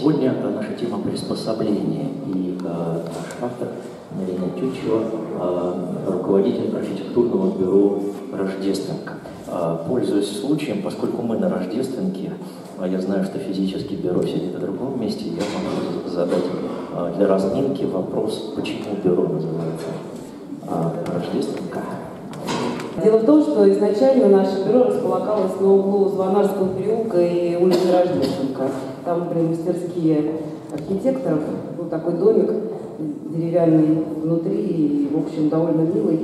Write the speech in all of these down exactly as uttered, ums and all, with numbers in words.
Сегодня наша тема приспособления, и э, наш автор Марина Тютчева, э, руководитель архитектурного бюро «Рождественка». Э, пользуясь случаем, поскольку мы на Рождественке, а я знаю, что физически бюро сидит в другом месте, я могу задать э, для разминки вопрос, почему бюро называется э, «Рождественка». Дело в том, что изначально наше бюро располагалось на углу Звонарского переулка и улицы Рождественка. Там были мастерские архитекторов, был такой домик деревянный внутри, и, в общем, довольно милый.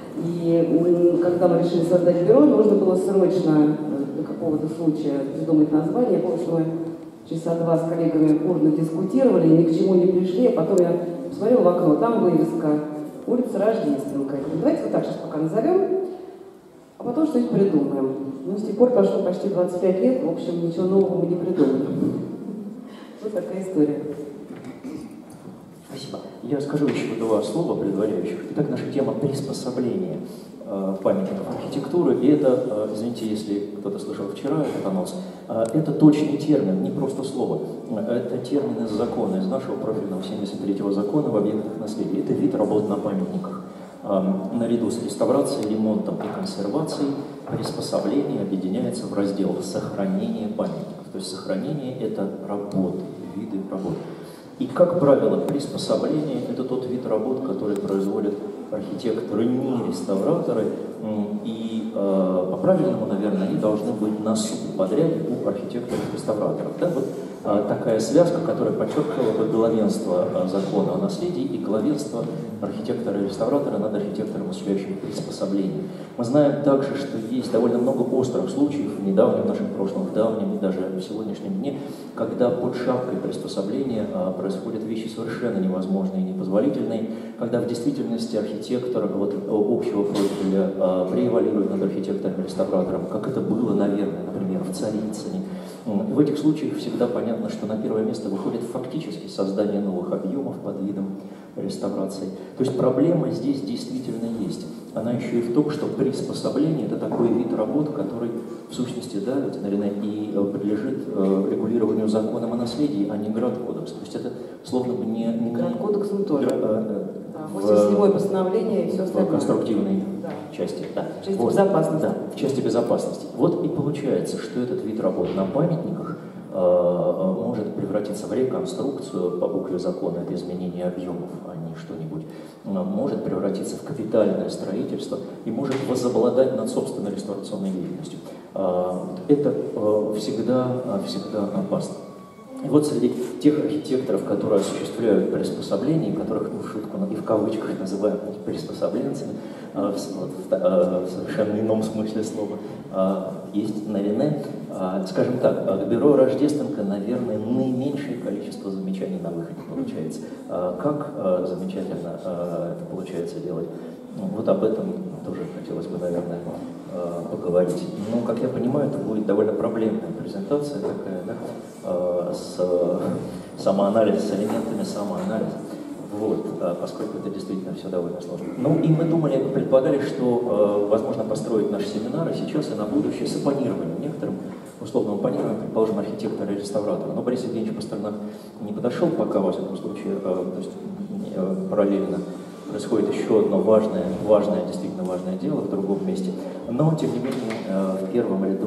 И когда мы решили создать бюро, нужно было срочно для какого-то случая придумать название. Я помню, что мы часа два с коллегами бурно дискутировали, ни к чему не пришли, а потом я посмотрела в окно, там вывеска «Улица Рождественка». Давайте вот так сейчас пока назовем, а потом что-нибудь придумаем. Ну, с тех пор прошло почти двадцать пять лет, в общем, ничего нового мы не придумали. Вот такая история. Спасибо. Я скажу еще два слова предваряющих. Итак, наша тема приспособления э, памятников архитектуры. И это, э, извините, если кто-то слышал вчера этот анонс, э, это точный термин, не просто слово. Это термин из закона, из нашего профильного семьдесят третьего закона в объектах наследия. Это вид работ на памятниках. Э, наряду с реставрацией, ремонтом и консервацией приспособление объединяется в раздел сохранения памятников. То есть сохранение – это работы, виды работ. И, как правило, приспособление – это тот вид работ, который производят архитекторы, не реставраторы. И э, по-правильному, наверное, они должны быть на субподряде у архитекторов-реставраторов. Да? Вот э, такая связка, которая подчеркивала бы главенство э, закона о наследии и главенство архитектора и реставратора над архитектором, осуществляющим приспособление. Мы знаем также, что есть довольно много острых случаев в недавнем нашем прошлом, в давнем и даже в сегодняшнем дне, когда под шапкой приспособления а, происходят вещи совершенно невозможные и непозволительные, когда в действительности архитектор вот, общего профиля а, превалирует над архитектором и реставратором, как это было, наверное, например, в Царицыне. И в этих случаях всегда понятно, что на первое место выходит фактически создание новых объемов под видом реставрации. То есть проблема здесь действительно есть. Она еще и в том, что приспособление – это такой вид работ, который в сущности, да, наверное, и подлежит э, регулированию законом о наследии, а не Гранд-кодекс. То есть это словно бы не… не Гранд-кодексом тоже. Э, да, восемьдесят седьмое постановление и все остальное. В конструктивной да. части. Да. В части вот, безопасности. Да, в части безопасности. Вот и получается, что этот вид работ на памятниках э, может превратиться в реконструкцию по букве закона, это изменение объемов, а не что-нибудь, может превратиться в капитальное строительство и может возобладать над собственной реставрационной деятельностью. Это всегда, всегда опасно. И вот среди тех архитекторов, которые осуществляют приспособления, которых, ну, в шутку и в кавычках называем приспособленцами, в совершенно ином смысле слова, есть наверное, скажем так, к бюро «Рождественка», наверное, наименьшее количество замечаний на выходе получается. Как замечательно это получается делать? Вот об этом тоже хотелось бы, наверное, поговорить. Но, как я понимаю, это будет довольно проблемная презентация такая, да, с самоанализ, с элементами самоанализа. Вот, поскольку это действительно все довольно сложно. Ну и мы думали, предполагали, что возможно построить наши семинары сейчас и на будущее с оппонированием, некоторым условным оппонированием, предположим, архитектора и реставратора. Но Борис Евгеньевич Пастернак не подошел пока, во всяком случае, то есть параллельно происходит еще одно важное, важное, действительно важное дело в другом месте. Но, тем не менее, в первом ряду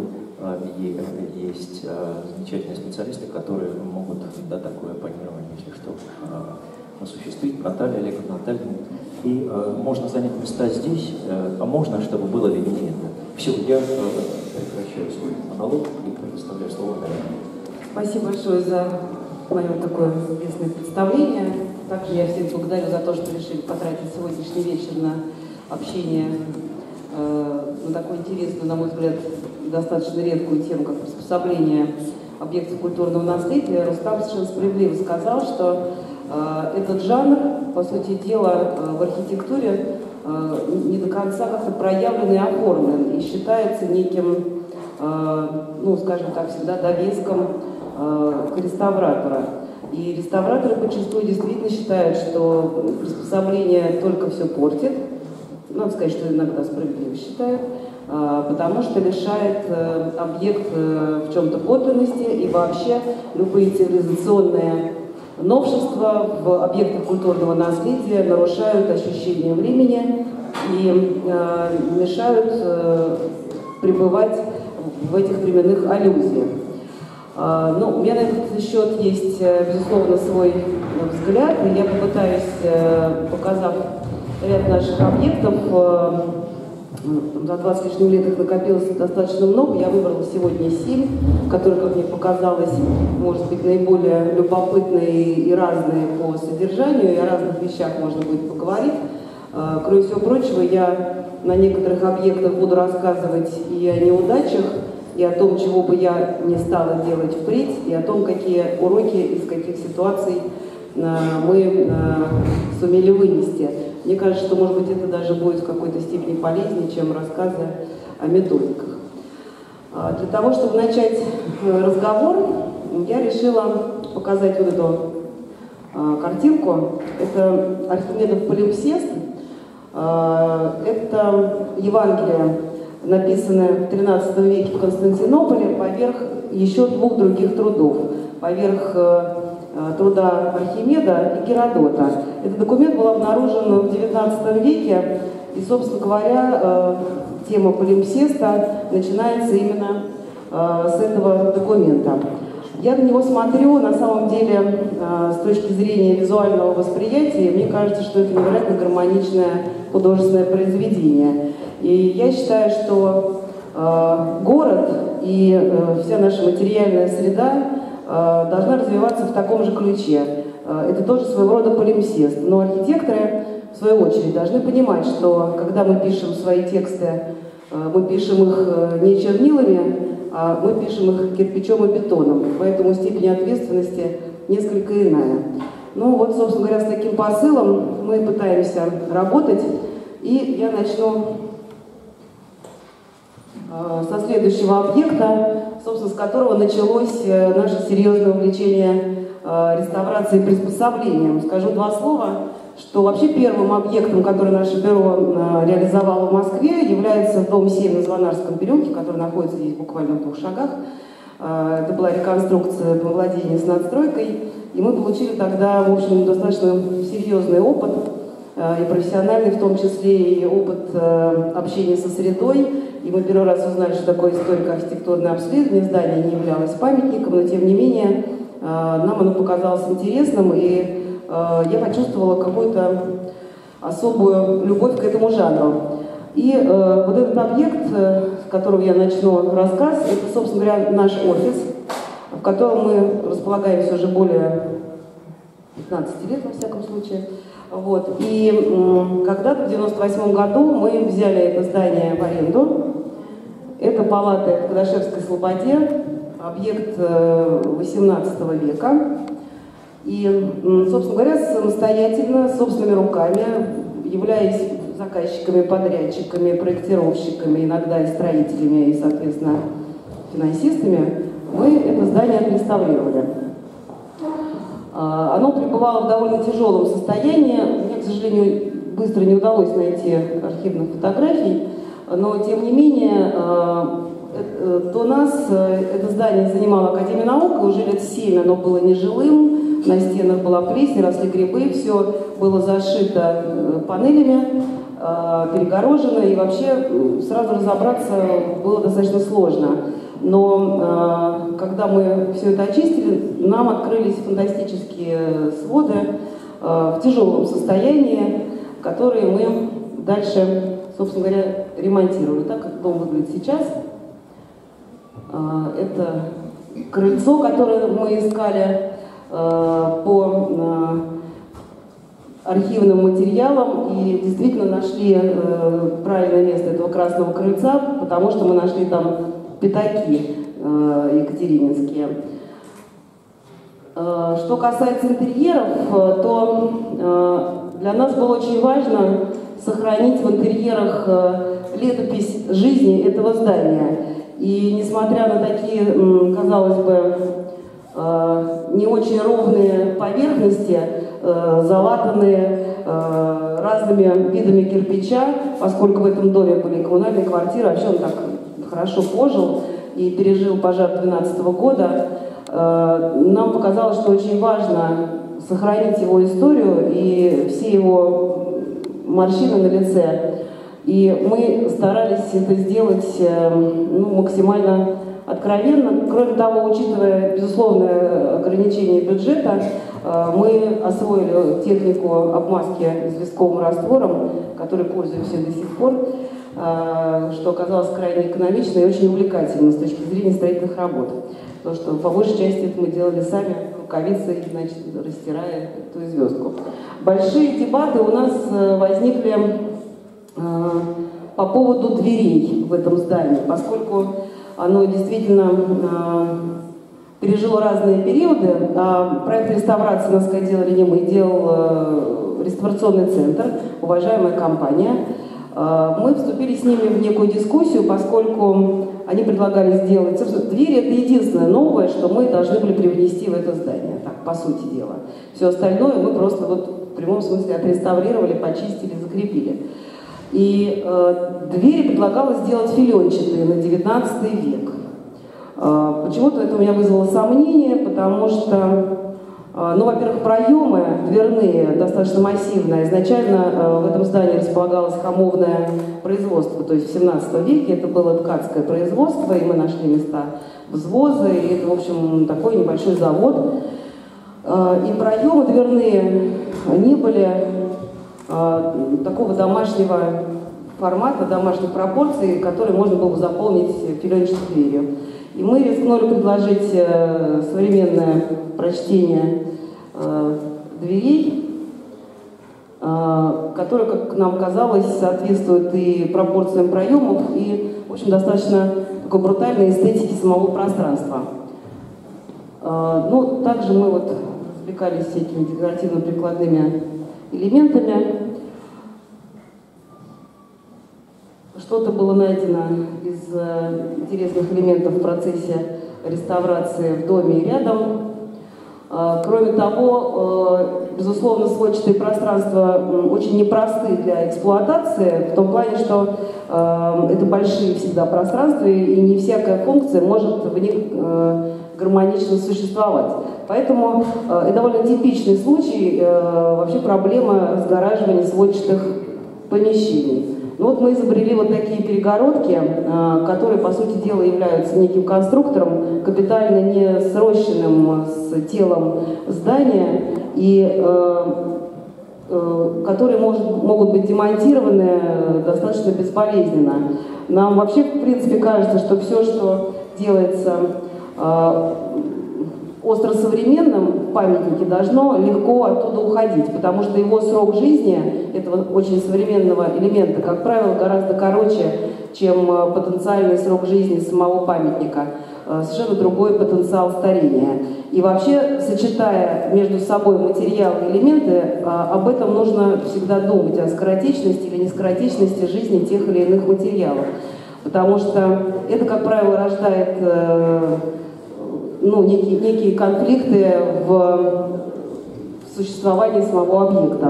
есть замечательные специалисты, которые могут, да, такое оппонирование, если что, осуществить. Наталья Олеговна, Наталья. И э, можно занять места здесь, э, а можно, чтобы было виднее. Все, я э, прекращаю свой монолог и предоставляю слово Галине. Спасибо большое за мое такое интересное представление. Также я всех благодарю за то, что решили потратить сегодняшний вечер на общение э, на такую интересную, на мой взгляд, достаточно редкую тему, как приспособление объектов культурного наследия. Рустам совершенно справедливо сказал, что э, этот жанр, по сути дела, э, в архитектуре э, не до конца как-то проявлен и оформлен, и считается неким, э, ну, скажем так, всегда довеском э, к реставратору. И реставраторы большинство действительно считают, что приспособление только все портит. Надо сказать, что иногда справедливо считают. потому что лишает объект в чем-то подлинности, и вообще любые цивилизационные новшества в объектах культурного наследия нарушают ощущение времени и мешают пребывать в этих временных аллюзиях. Ну, у меня на этот счет есть, безусловно, свой взгляд, и я попытаюсь, показав ряд наших объектов, за двадцать с лишним лет их накопилось достаточно много, я выбрала сегодня семь, которые, как мне показалось, может быть, наиболее любопытные и разные по содержанию, и о разных вещах можно будет поговорить. Кроме всего прочего, я на некоторых объектах буду рассказывать и о неудачах, и о том, чего бы я не стала делать впредь, и о том, какие уроки из каких ситуаций мы сумели вынести. Мне кажется, что, может быть, это даже будет в какой-то степени полезнее, чем рассказы о методиках. Для того, чтобы начать разговор, я решила показать вот эту картинку. Это Архимедов палимпсест. Это Евангелие, написанное в тринадцатом веке в Константинополе поверх еще двух других трудов. Поверх труда Архимеда и Геродота. Этот документ был обнаружен в девятнадцатом веке, и, собственно говоря, тема палимпсеста начинается именно с этого документа. Я на него смотрю, на самом деле, с точки зрения визуального восприятия, мне кажется, что это невероятно гармоничное художественное произведение. И я считаю, что город и вся наша материальная среда должна развиваться в таком же ключе. Это тоже своего рода палимпсест. Но архитекторы, в свою очередь, должны понимать, что когда мы пишем свои тексты, мы пишем их не чернилами, а мы пишем их кирпичом и бетоном. Поэтому степень ответственности несколько иная. Ну вот, собственно говоря, с таким посылом мы пытаемся работать. И я начну со следующего объекта, собственно, с которого началось наше серьезное увлечение реставрацией и приспособлением. Скажу два слова, что вообще первым объектом, который наше бюро реализовало в Москве, является дом семь на Звонарском переулке, который находится здесь буквально в двух шагах. Это была реконструкция домовладения с надстройкой, и мы получили тогда, в общем, достаточно серьезный опыт, и профессиональный, в том числе и опыт общения со средой. И мы первый раз узнали, что такое историко-архитектурное обследование. Здание не являлось памятником, но тем не менее нам оно показалось интересным, и я почувствовала какую-то особую любовь к этому жанру. И вот этот объект, с которого я начну рассказ, это, собственно говоря, наш офис, в котором мы располагаемся уже более пятнадцати лет, во всяком случае. Вот. И когда-то в девяносто восьмом году мы взяли это здание в аренду. Это палаты в Кадашевской Слободе, объект восемнадцатого века. И, собственно говоря, самостоятельно, собственными руками, являясь заказчиками, подрядчиками, проектировщиками, иногда и строителями, и, соответственно, финансистами, мы это здание отреставрировали. Оно пребывало в довольно тяжелом состоянии. Мне, к сожалению, быстро не удалось найти архивных фотографий, но, тем не менее, до нас это здание занимала Академия наук, уже лет семь оно было нежилым, на стенах была плесень, росли грибы, все было зашито панелями, перегорожено, и вообще сразу разобраться было достаточно сложно. Но когда мы все это очистили, нам открылись фантастические своды в тяжелом состоянии, которые мы дальше, собственно говоря, ремонтировали. Так как дом выглядит сейчас. Это крыльцо, которое мы искали по архивным материалам, и действительно нашли правильное место этого красного крыльца, потому что мы нашли там пятаки екатерининские. Что касается интерьеров, то для нас было очень важно сохранить в интерьерах летопись жизни этого здания. И несмотря на такие, казалось бы, не очень ровные поверхности, залатанные э, разными видами кирпича, поскольку в этом доме были коммунальные квартиры, вообще он так хорошо пожил и пережил пожар две тысячи двенадцатого года. Э, нам показалось, что очень важно сохранить его историю и все его морщины на лице. И мы старались это сделать э, ну, максимально откровенно. Кроме того, учитывая безусловное ограничение бюджета, э, мы освоили технику обмазки известковым раствором, которой пользуемся до сих пор, э, что оказалось крайне экономично и очень увлекательно с точки зрения строительных работ. Потому что по большей части это мы делали сами, рукавицей, значит, растирая эту звездку. Большие дебаты у нас возникли э, по поводу дверей в этом здании, поскольку оно действительно э, пережило разные периоды. А проект реставрации, надо сказать, делали не мы, делал э, реставрационный центр, уважаемая компания. Э, мы вступили с ними в некую дискуссию, поскольку они предлагали сделать... Двери — это единственное новое, что мы должны были привнести в это здание, так, по сути дела. Все остальное мы просто вот в прямом смысле отреставрировали, почистили, закрепили. И э, двери предлагалось сделать филенчатые на девятнадцатый век. Э, почему-то это у меня вызвало сомнение, потому что, э, ну, во-первых, проемы дверные достаточно массивные. Изначально э, в этом здании располагалось хамовное производство, то есть в семнадцатом веке это было ткацкое производство, и мы нашли места взвоза, и это, в общем, такой небольшой завод. Э, и проемы дверные не были такого домашнего формата, домашних пропорций, который можно было бы заполнить филенчатой дверью. И мы рискнули предложить современное прочтение дверей, которое, как нам казалось, соответствует и пропорциям проемов, и, в общем, достаточно такой брутальной эстетике самого пространства. Ну, также мы вот развлекались всякими декоративно-прикладными элементами. Что-то было найдено из э, интересных элементов в процессе реставрации в доме и рядом. Э, кроме того, э, безусловно, сводчатые пространства э, очень непросты для эксплуатации, в том плане, что э, это большие всегда пространства, и не всякая функция может в них э, гармонично существовать. Поэтому э, это довольно типичный случай э, вообще проблема разгораживания сводчатых помещений. Ну вот мы изобрели вот такие перегородки, э, которые, по сути дела, являются неким конструктором, капитально не срощенным с телом здания, и э, э, которые может, могут быть демонтированы достаточно безболезненно. Нам вообще, в принципе, кажется, что все, что делается э, остросовременном памятнике, должно легко оттуда уходить, потому что его срок жизни, этого очень современного элемента, как правило, гораздо короче, чем потенциальный срок жизни самого памятника. Совершенно другой потенциал старения. И вообще, сочетая между собой материалы и элементы, об этом нужно всегда думать, о скоротечности или нескоротечности жизни тех или иных материалов. Потому что это, как правило, рождает ну, некие, некие конфликты в существовании самого объекта.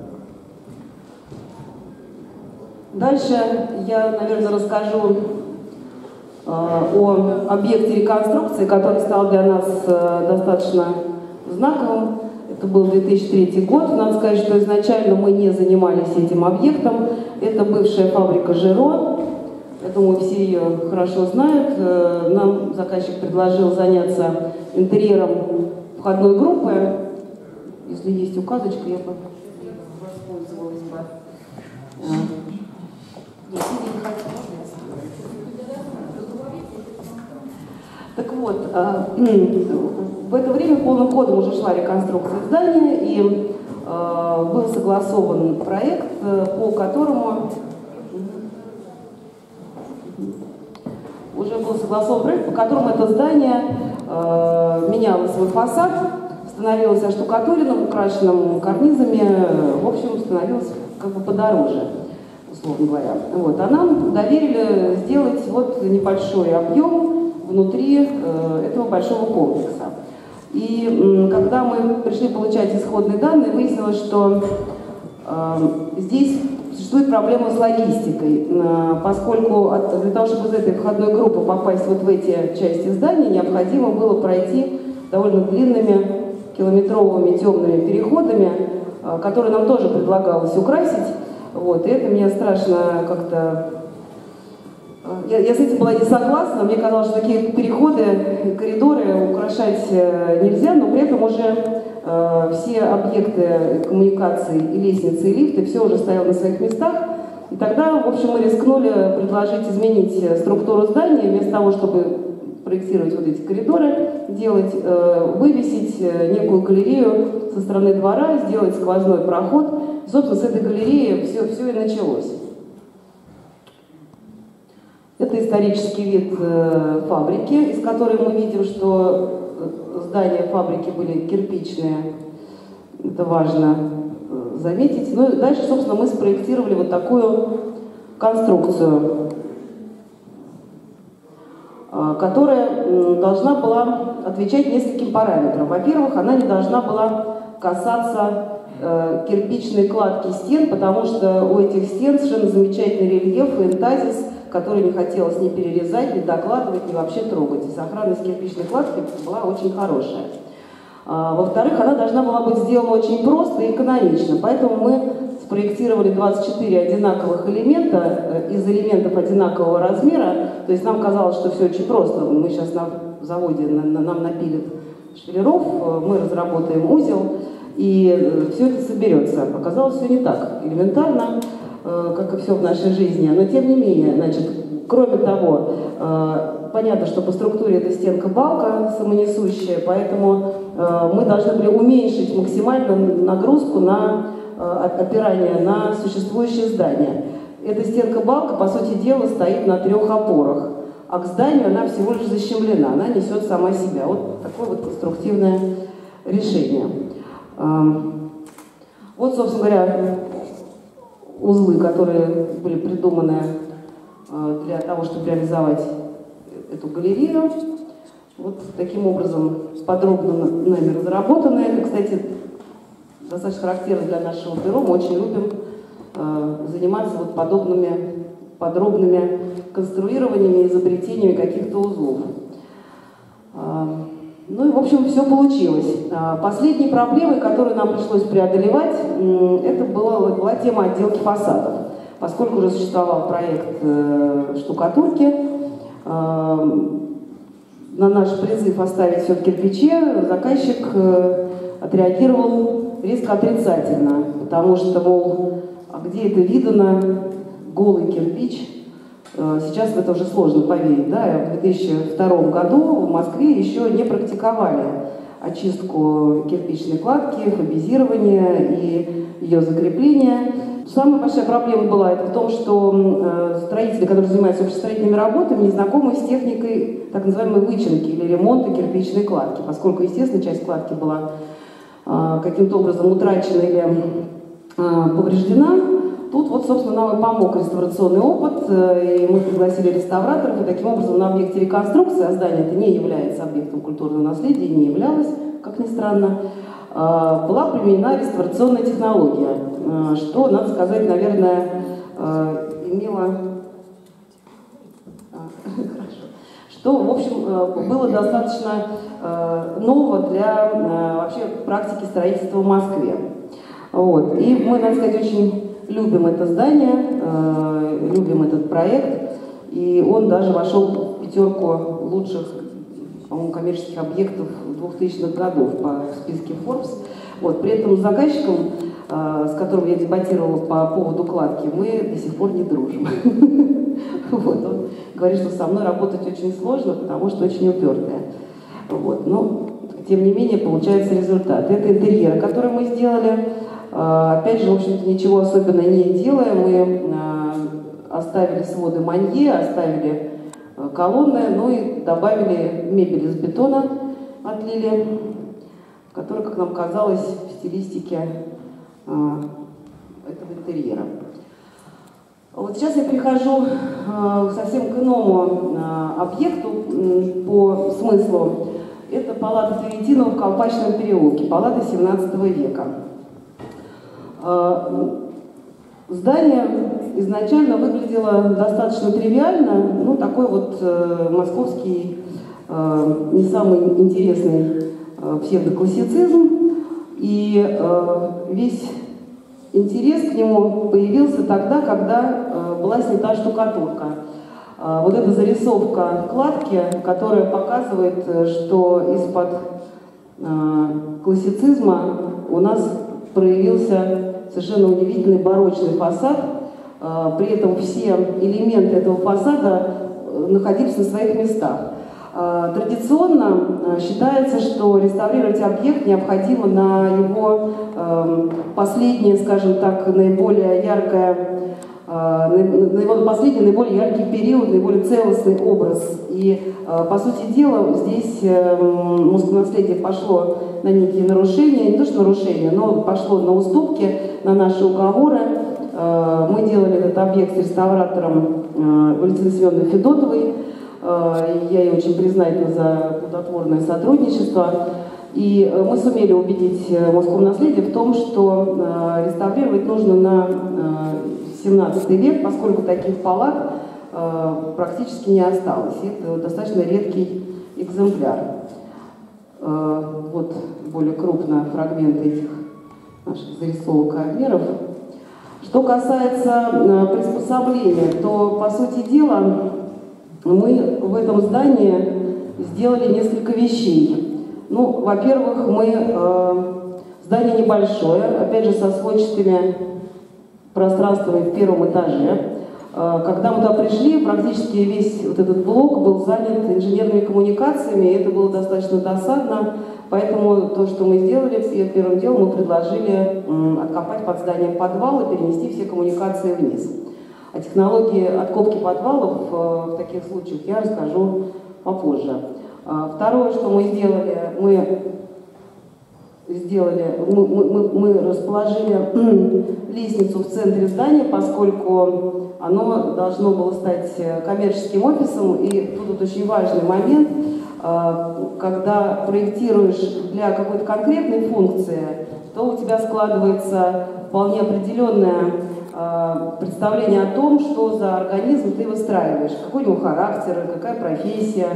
Дальше я, наверное, расскажу э, о объекте реконструкции, который стал для нас э, достаточно знаковым. Это был две тысячи третий год. Надо сказать, что изначально мы не занимались этим объектом. Это бывшая фабрика «Жиро». Я думаю, все ее хорошо знают. Нам заказчик предложил заняться интерьером входной группы. Если есть указочка, я бы воспользовалась бы. Так вот, в это время полным ходом уже шла реконструкция здания, и был согласован проект, по которому уже был согласован проект, по которому это здание э, меняло свой фасад, становилось оштукатуренным, украшенным карнизами, в общем, становилось как бы подороже, условно говоря. Вот. А нам доверили сделать вот небольшой объем внутри э, этого большого комплекса. И э, когда мы пришли получать исходные данные, выяснилось, что Здесь существует проблема с логистикой, поскольку для того, чтобы из этой входной группы попасть вот в эти части здания, необходимо было пройти довольно длинными километровыми темными переходами, которые нам тоже предлагалось украсить. Вот, и это меня страшно как-то... Я, я с этим была не согласна, мне казалось, что такие переходы, коридоры украшать нельзя, но при этом уже э, все объекты коммуникации, и лестницы, и лифты, все уже стояло на своих местах. И тогда, в общем, мы рискнули предложить изменить структуру здания, вместо того, чтобы проектировать вот эти коридоры, делать, э, вывесить некую галерею со стороны двора, сделать сквозной проход. И, собственно, с этой галереи все, все и началось. Это исторический вид э, фабрики, из которой мы видим, что здания фабрики были кирпичные. Это важно э, заметить. Ну и дальше, собственно, мы спроектировали вот такую конструкцию, э, которая э, должна была отвечать нескольким параметрам. Во-первых, она не должна была касаться э, кирпичной кладки стен, потому что у этих стен совершенно замечательный рельеф и энтазис, который не хотелось ни перерезать, ни докладывать, ни вообще трогать. И сохранность кирпичной кладки была очень хорошая. А, во-вторых, она должна была быть сделана очень просто и экономично. Поэтому мы спроектировали двадцать четыре одинаковых элемента из элементов одинакового размера. То есть нам казалось, что все очень просто. Мы сейчас на заводе на, на, нам напилят швеллеров, мы разработаем узел, и все это соберется. Оказалось, все не так элементарно, как и все в нашей жизни. Но тем не менее, значит, кроме того, понятно, что по структуре это стенка-балка самонесущая, поэтому мы должны были уменьшить максимально нагрузку на опирание на существующее здание. Эта стенка-балка, по сути дела, стоит на трех опорах, а к зданию она всего лишь защемлена, она несет сама себя. Вот такое вот конструктивное решение. Вот, собственно говоря, узлы, которые были придуманы для того, чтобы реализовать эту галерею. Вот таким образом подробно нами разработаны. Это, кстати, достаточно характерно для нашего бюро. Мы очень любим заниматься вот подобными подробными конструированиями, изобретениями каких-то узлов. Ну и, в общем, все получилось. Последней проблемой, которую нам пришлось преодолевать, это была, была тема отделки фасадов. Поскольку уже существовал проект штукатурки, на наш призыв оставить все в кирпиче, заказчик отреагировал резко отрицательно, потому что, мол, а где это видано, голый кирпич? Сейчас в это уже сложно поверить. Да? В две тысячи втором году в Москве еще не практиковали очистку кирпичной кладки, фабизирование и ее закрепление. Самая большая проблема была это в том, что строители, которые занимаются общестроительными работами, не знакомы с техникой так называемой вычинки или ремонта кирпичной кладки, поскольку, естественно, часть кладки была каким-то образом утрачена или повреждена. Тут вот, собственно, нам и помог реставрационный опыт, и мы пригласили реставраторов, и таким образом на объекте реконструкции, а здание это не является объектом культурного наследия, не являлось, как ни странно, была применена реставрационная технология, что, надо сказать, наверное, имело... что, в общем, было достаточно нового для вообще практики строительства в Москве. Вот. И мы, надо сказать, очень любим это здание, э, любим этот проект, и он даже вошел в пятерку лучших, по-моему, коммерческих объектов двухтысячных годов по списке Forbes. Вот. При этом с заказчиком, э, с которым я дебатировала по поводу кладки, мы до сих пор не дружим. Вот. Он говорит, что со мной работать очень сложно, потому что очень упертая. Вот. Но, тем не менее, получается результат. Это интерьер, который мы сделали. Опять же, в общем-то, ничего особенно не делая, мы оставили своды манье, оставили колонны, ну и добавили мебель из бетона, отлили, которая, как нам казалось, в стилистике этого интерьера. Вот сейчас я перехожу совсем к иному объекту по смыслу. Это палата Тверетинова в Колпачном переулке, палата семнадцатого века. Здание изначально выглядело достаточно тривиально, ну, такой вот э, московский, э, не самый интересный э, псевдоклассицизм, и э, весь интерес к нему появился тогда, когда э, была снята штукатурка. Э, вот эта зарисовка кладки, которая показывает, что из-под э, классицизма у нас проявился совершенно удивительный барочный фасад. При этом все элементы этого фасада находились на своих местах. Традиционно считается, что реставрировать объект необходимо на его последнее, скажем так, наиболее яркое, на его последний, наиболее яркий период, наиболее целостный образ. И, по сути дела, здесь Москвонаследие пошло на некие нарушения, не то что нарушения, но пошло на уступки, на наши уговоры. Мы делали этот объект с реставратором Валентиной Семеновной Федотовой. Я ей очень признательна за плодотворное сотрудничество. И мы сумели убедить Москвонаследие в том, что реставрировать нужно на семнадцатый век, поскольку таких палат практически не осталось. Это достаточно редкий экземпляр. Вот более крупно фрагменты этих наших зарисовок размеров. Что касается приспособления, то, по сути дела, мы в этом здании сделали несколько вещей. Ну, во-первых, мы э, здание небольшое, опять же, со сводчатыми пространствами в первом этаже. Э, когда мы туда пришли, практически весь вот этот блок был занят инженерными коммуникациями, и это было достаточно досадно. Поэтому то, что мы сделали, первым делом мы предложили э, откопать под зданием подвал и перенести все коммуникации вниз. О технологии откопки подвалов э, в таких случаях я расскажу попозже. Второе, что мы сделали, мы сделали, мы, мы, мы расположили лестницу в центре здания, поскольку оно должно было стать коммерческим офисом. И тут вот очень важный момент, когда проектируешь для какой-то конкретной функции, то у тебя складывается вполне определенное представление о том, что за организм ты выстраиваешь, какой у него характер, какая профессия,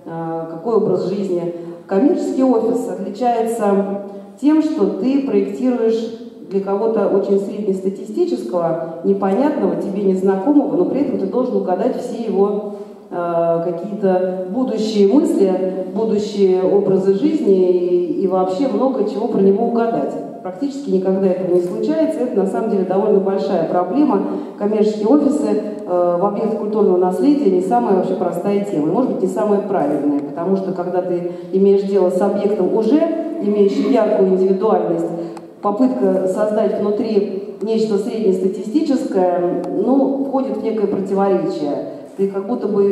какой образ жизни. Коммерческий офис отличается тем, что ты проектируешь для кого-то очень среднестатистического, непонятного, тебе незнакомого, но при этом ты должен угадать все его э, какие-то будущие мысли, будущие образы жизни и, и вообще много чего про него угадать. Практически никогда этого не случается. Это на самом деле довольно большая проблема. Коммерческие офисы э, в объекте культурного наследия не самая вообще простая тема. И, может быть, не самая правильная, потому что когда ты имеешь дело с объектом, уже имеющим яркую индивидуальность, попытка создать внутри нечто среднестатистическое, ну, входит в некое противоречие. Ты как будто бы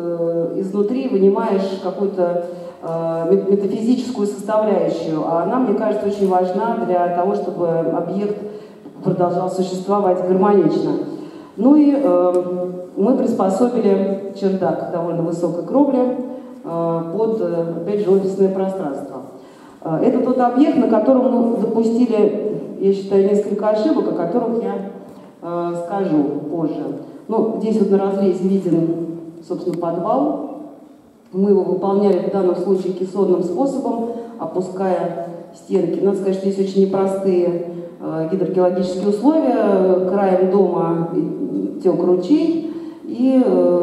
э, изнутри вынимаешь какую-то метафизическую составляющую, а она, мне кажется, очень важна для того, чтобы объект продолжал существовать гармонично. Ну и э, мы приспособили чердак довольно высокой кровли э, под, опять же, офисное пространство. Э, это тот объект, на котором мы допустили, я считаю, несколько ошибок, о которых я э, скажу позже. Ну, здесь вот на разрезе виден, собственно, подвал. Мы его выполняли в данном случае кессонным способом, опуская стенки. Надо сказать, что здесь очень непростые э, гидрогеологические условия. Краем дома тек ручей, и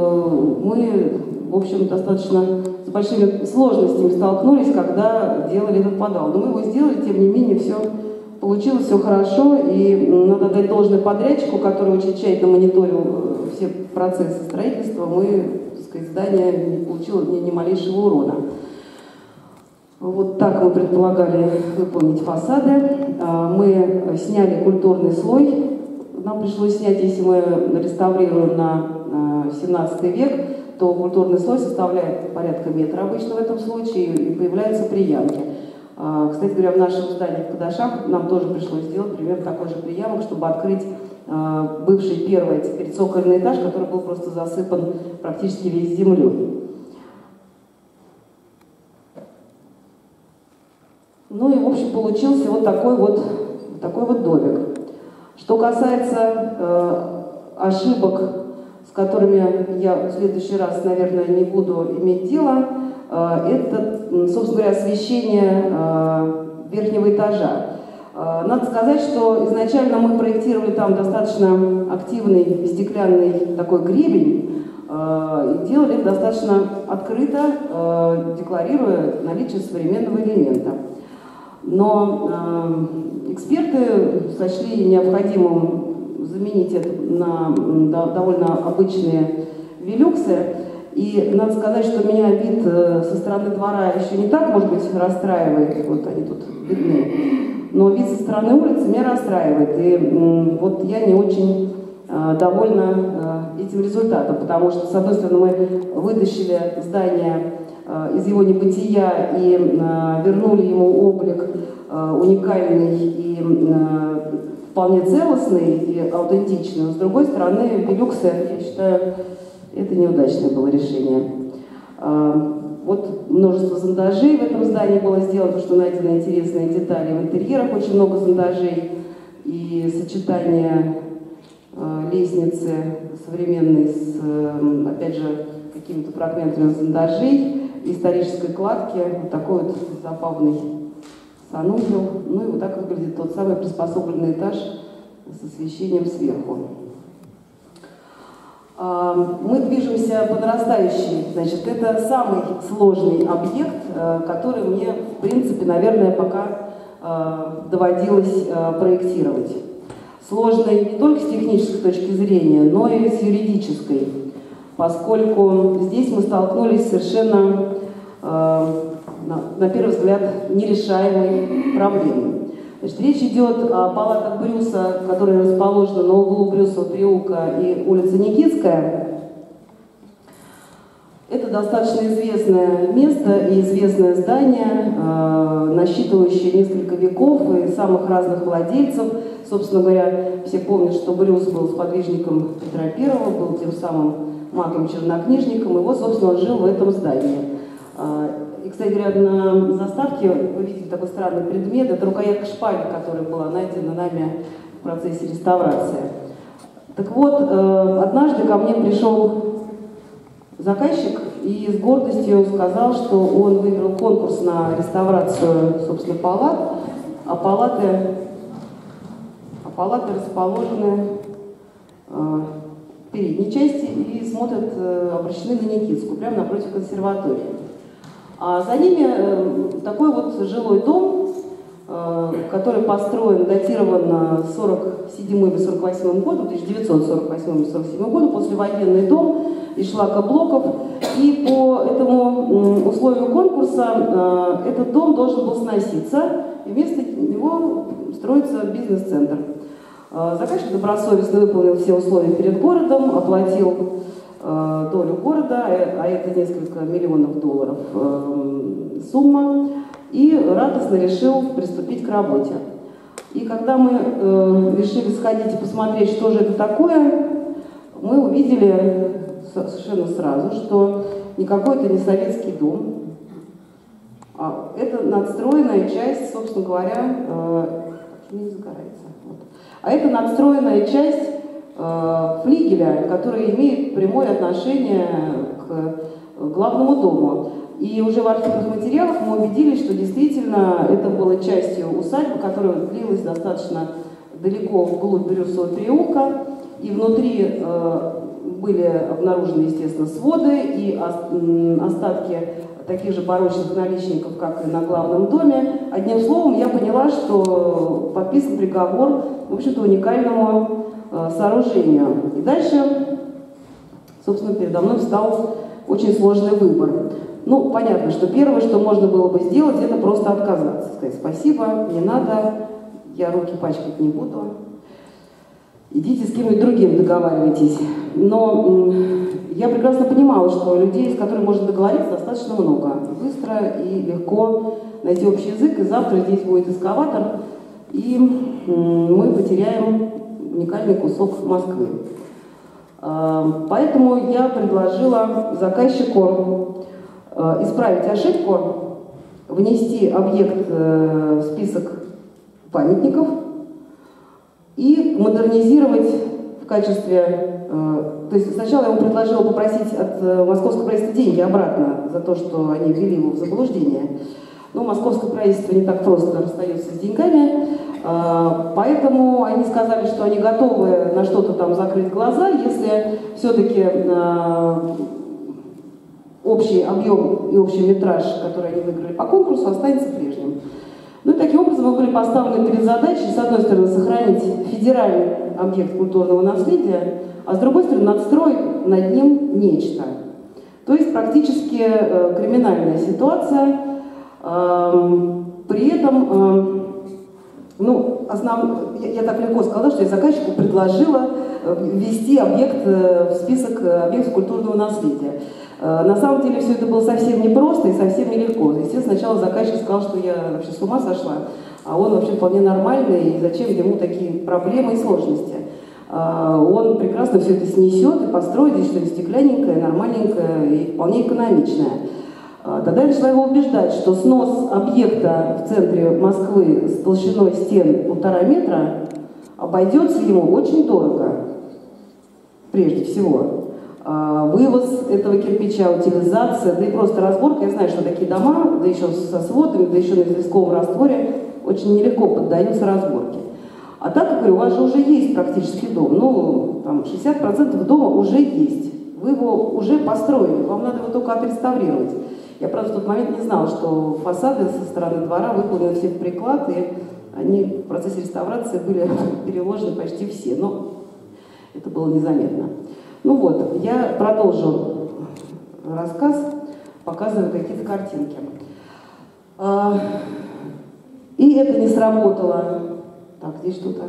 э, мы, в общем, достаточно с большими сложностями столкнулись, когда делали этот подвал. Но мы его сделали, тем не менее, все получилось, все хорошо, и надо дать должное подрядчику, который очень тщательно мониторил все процессы строительства. Мы, здание не получило ни, ни малейшего урона. Вот так мы предполагали выполнить фасады. Мы сняли культурный слой. Нам пришлось снять, если мы реставрируем на семнадцатый век, то культурный слой составляет порядка метра обычно в этом случае, и появляются приямки. Кстати говоря, в нашем здании в Кадашах нам тоже пришлось сделать примерно такой же приямок, чтобы открыть бывший первый, теперь цокольный этаж, который был просто засыпан практически весь землей. Ну и, в общем, получился вот такой вот, такой вот домик. Что касается э, ошибок, с которыми я в следующий раз, наверное, не буду иметь дело, э, это, собственно говоря, освещение э, верхнего этажа. Э, надо сказать, что изначально мы проектировали там достаточно активный стеклянный такой гребень, э, и делали это достаточно открыто, э, декларируя наличие современного элемента. Но э, эксперты сочли необходимым заменить это на да, довольно обычные велюксы. И надо сказать, что меня вид э, со стороны двора еще не так, может быть, расстраивает. Вот они тут видны. Но вид со стороны улицы меня расстраивает. И э, вот я не очень э, довольна э, этим результатом, потому что, с одной стороны, мы вытащили здание из его небытия и э, вернули ему облик э, уникальный и э, вполне целостный и аутентичный. Но, с другой стороны, велюксы, я считаю, это неудачное было решение. Э, вот множество зондажей в этом здании было сделано, потому что найдены интересные детали в интерьерах, очень много зондажей и сочетание э, лестницы современной с, э, опять же, какими-то фрагментами зондажей, исторической кладки, вот такой вот забавный санузел. Ну и вот так выглядит тот самый приспособленный этаж с освещением сверху. Мы движемся по нарастающей. Значит, это самый сложный объект, который мне, в принципе, наверное, пока доводилось проектировать. Сложный не только с технической точки зрения, но и с юридической, поскольку здесь мы столкнулись с совершенно, э, на, на первый взгляд, нерешаемой проблемой. Значит, речь идет о палатах Брюса, которые расположены на углу Брюсова переулка и улицы Никитская. Это достаточно известное место и известное здание, э, насчитывающее несколько веков и самых разных владельцев. Собственно говоря, все помнят, что Брюс был сподвижником Петра Первого, был тем самым магом-чернокнижником, и вот, собственно, он жил в этом здании. И, кстати говоря, на заставке вы видите такой странный предмет, это рукоятка шпаги, которая была найдена нами в процессе реставрации. Так вот, однажды ко мне пришел заказчик и с гордостью сказал, что он выиграл конкурс на реставрацию, собственно, палат, а палаты, а палаты расположены в передней части и смотрят, обращены на Никитскую, прямо напротив консерватории. А за ними такой вот жилой дом, который построен, датирован сорок седьмым и сорок восьмым годом, тысяча девятьсот сорок восьмым и сорок седьмым годом, послевоенный дом из шлакоблоков. И по этому условию конкурса этот дом должен был сноситься, и вместо него строится бизнес-центр. Заказчик добросовестно выполнил все условия перед городом, оплатил э, долю города, а это несколько миллионов долларов э, сумма, и радостно решил приступить к работе. И когда мы э, решили сходить и посмотреть, что же это такое, мы увидели совершенно сразу, что никакой это не советский дом, а это надстроенная часть, собственно говоря, э, не загорается. А это надстроенная часть э, флигеля, который имеет прямое отношение к главному дому. И уже в архивных материалах мы убедились, что действительно это было частью усадьбы, которая длилась достаточно далеко вглубь Брюсова переулка. И внутри э, были обнаружены, естественно, своды и остатки таких же барочных наличников, как и на главном доме. Одним словом, я поняла, что подписан приговор, в общем-то, уникальному э, сооружению. И дальше, собственно, передо мной встал очень сложный выбор. Ну, понятно, что первое, что можно было бы сделать, это просто отказаться. Сказать: спасибо, не надо, я руки пачкать не буду. Идите с кем-нибудь другим договаривайтесь. Но я прекрасно понимала, что людей, с которыми можно договориться, достаточно много. Быстро и легко найти общий язык, и завтра здесь будет эскаватор, и мы потеряем уникальный кусок Москвы. Поэтому я предложила заказчику исправить ошибку, внести объект в список памятников и модернизировать в качестве... То есть сначала я ему предложила попросить от московского правительства деньги обратно за то, что они ввели его в заблуждение. Но московское правительство не так просто расстается с деньгами, поэтому они сказали, что они готовы на что-то там закрыть глаза, если все-таки общий объем и общий метраж, который они выиграли по конкурсу, останется прежним. Ну и таким образом мы были поставлены перед задачей, с одной стороны, сохранить федеральный объект культурного наследия, а с другой стороны, надстроить над ним нечто. То есть практически э, криминальная ситуация. Э, при этом, э, ну, основ... я, я так легко сказала, что я заказчику предложила ввести объект э, в список объектов культурного наследия. Э, на самом деле все это было совсем непросто и совсем нелегко. Естественно, сначала заказчик сказал, что я вообще с ума сошла, а он вообще вполне нормальный, и зачем ему такие проблемы и сложности. Он прекрасно все это снесет и построит здесь что-то стеклянненькое, нормальненькое и вполне экономичное. Тогда я начала его убеждать, что снос объекта в центре Москвы с толщиной стен полтора метра обойдется ему очень дорого, прежде всего. Вывоз этого кирпича, утилизация, да и просто разборка. Я знаю, что такие дома, да еще со сводами, да еще на известковом растворе, очень нелегко поддаются разборке. А так, как говорю, у вас же уже есть практически дом, ну, там шестьдесят процентов дома уже есть, вы его уже построили, вам надо его только отреставрировать. Я, правда, в тот момент не знала, что фасады со стороны двора выполнены все в приклад, и они в процессе реставрации были переложены почти все, но это было незаметно. Ну вот, я продолжу рассказ, показывая какие-то картинки. И это не сработало. Так, здесь что-то.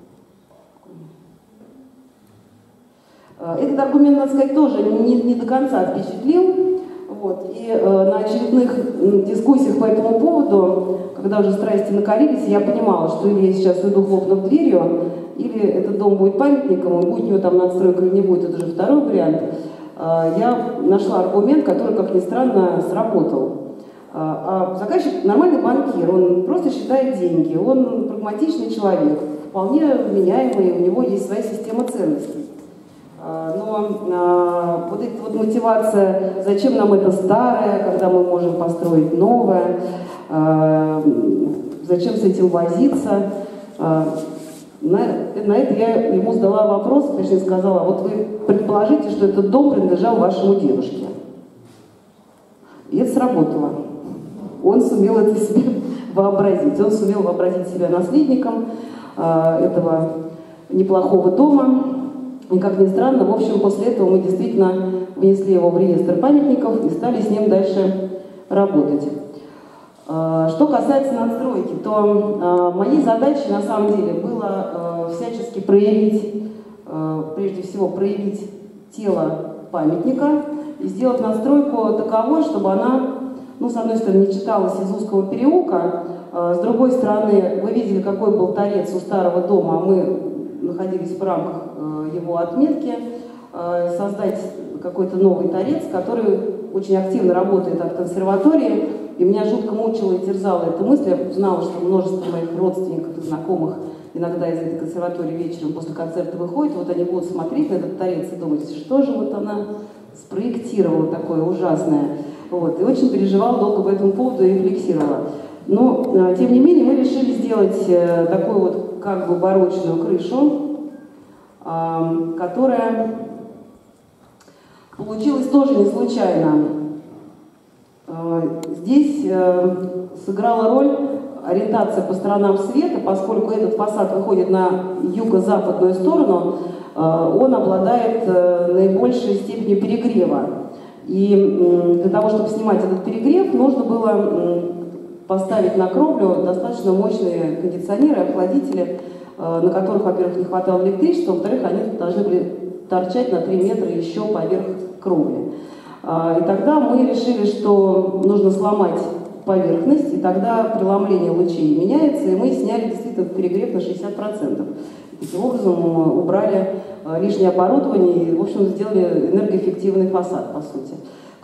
Этот аргумент, надо сказать, тоже не, не до конца впечатлил. Вот. И э, на очередных дискуссиях по этому поводу, когда уже страсти накалились, я понимала, что или я сейчас уйду, хлопнув дверью, или этот дом будет памятником, и будет у него там надстройка или не будет, это уже второй вариант. Э, я нашла аргумент, который, как ни странно, сработал. А заказчик нормальный банкир, он просто считает деньги, он прагматичный человек, вполне вменяемый, у него есть своя система ценностей. Но вот эта вот мотивация, зачем нам это старое, когда мы можем построить новое, зачем с этим возиться, на, на это я ему задала вопрос, точнее сказала, вот вы предположите, что этот дом принадлежал вашему дедушке. И это сработало. Он сумел это себе вообразить. Он сумел вообразить себя наследником э, этого неплохого дома. И, как ни странно, в общем, после этого мы действительно внесли его в реестр памятников и стали с ним дальше работать. Э, что касается надстройки, то э, моей задачей на самом деле было э, всячески проявить, э, прежде всего, проявить тело памятника и сделать надстройку таковой, чтобы она, ну, с одной стороны, не читалась из узкого переулка, а с другой стороны, вы видели, какой был торец у старого дома, а мы находились в рамках его отметки, создать какой-то новый торец, который очень активно работает от консерватории, и меня жутко мучила и терзала эта мысль. Я знала, что множество моих родственников и знакомых иногда из этой консерватории вечером после концерта выходят, вот они будут смотреть на этот торец и думать, что же вот она спроектировала такое ужасное. Вот, и очень переживала долго по этому поводу и рефлексировала. Но, тем не менее, мы решили сделать такую вот как бы барочную крышу, которая получилась тоже не случайно. Здесь сыграла роль ориентация по сторонам света, поскольку этот фасад выходит на юго-западную сторону, он обладает наибольшей степенью перегрева. И для того, чтобы снимать этот перегрев, нужно было поставить на кровлю достаточно мощные кондиционеры, охладители, на которых, во-первых, не хватало электричества, во-вторых, они должны были торчать на три метра еще поверх кровли. И тогда мы решили, что нужно сломать поверхность, и тогда преломление лучей меняется, и мы сняли действительно перегрев на шестьдесят процентов. Таким образом убрали лишнее оборудование и, в общем, сделали энергоэффективный фасад, по сути.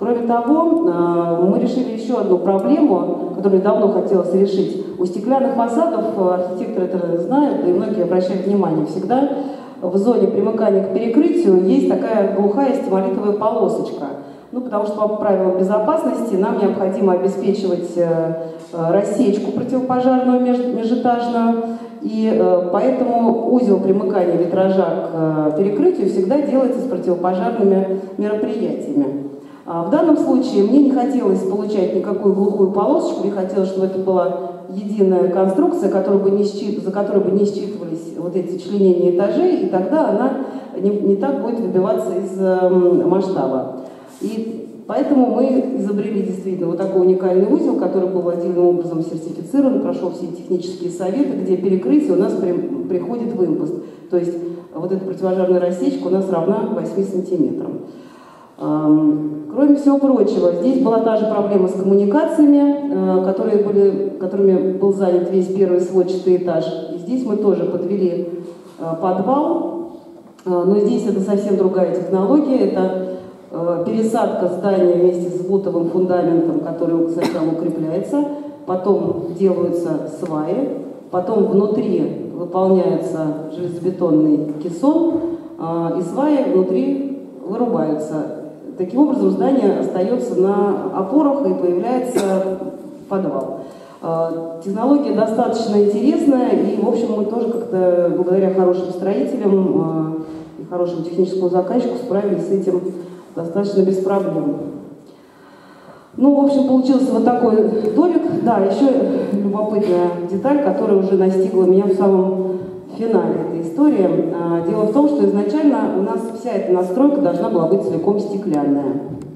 Кроме того, мы решили еще одну проблему, которую давно хотелось решить. У стеклянных фасадов, архитекторы это знают, и многие обращают внимание, всегда в зоне примыкания к перекрытию есть такая глухая стемалитовая полосочка. Ну, потому что по правилам безопасности нам необходимо обеспечивать рассечку противопожарную межэтажную, и поэтому узел примыкания витража к перекрытию всегда делается с противопожарными мероприятиями. В данном случае мне не хотелось получать никакую глухую полосочку, мне хотелось, чтобы это была единая конструкция, которая бы не счит... за которой бы не считывались вот эти членения этажей, и тогда она не, не так будет выбиваться из э, масштаба. И поэтому мы изобрели действительно вот такой уникальный узел, который был отдельным образом сертифицирован, прошел все технические советы, где перекрытие у нас при... приходит в импост. То есть вот эта противопожарная рассечка у нас равна восьми сантиметрам. Кроме всего прочего, здесь была та же проблема с коммуникациями, которые были, которыми был занят весь первый сводчатый этаж. И здесь мы тоже подвели подвал, но здесь это совсем другая технология. Это пересадка здания вместе с бутовым фундаментом, который сначала укрепляется, потом делаются сваи, потом внутри выполняется железобетонный кессон, и сваи внутри вырубаются. Таким образом, здание остается на опорах и появляется подвал. Технология достаточно интересная, и, в общем, мы тоже как-то, благодаря хорошим строителям и хорошему техническому заказчику, справились с этим достаточно без проблем. Ну, в общем, получился вот такой домик. Да, еще любопытная деталь, которая уже настигла меня в самом финале этой истории. Дело в том, что изначально у нас вся эта настройка должна была быть целиком стеклянная,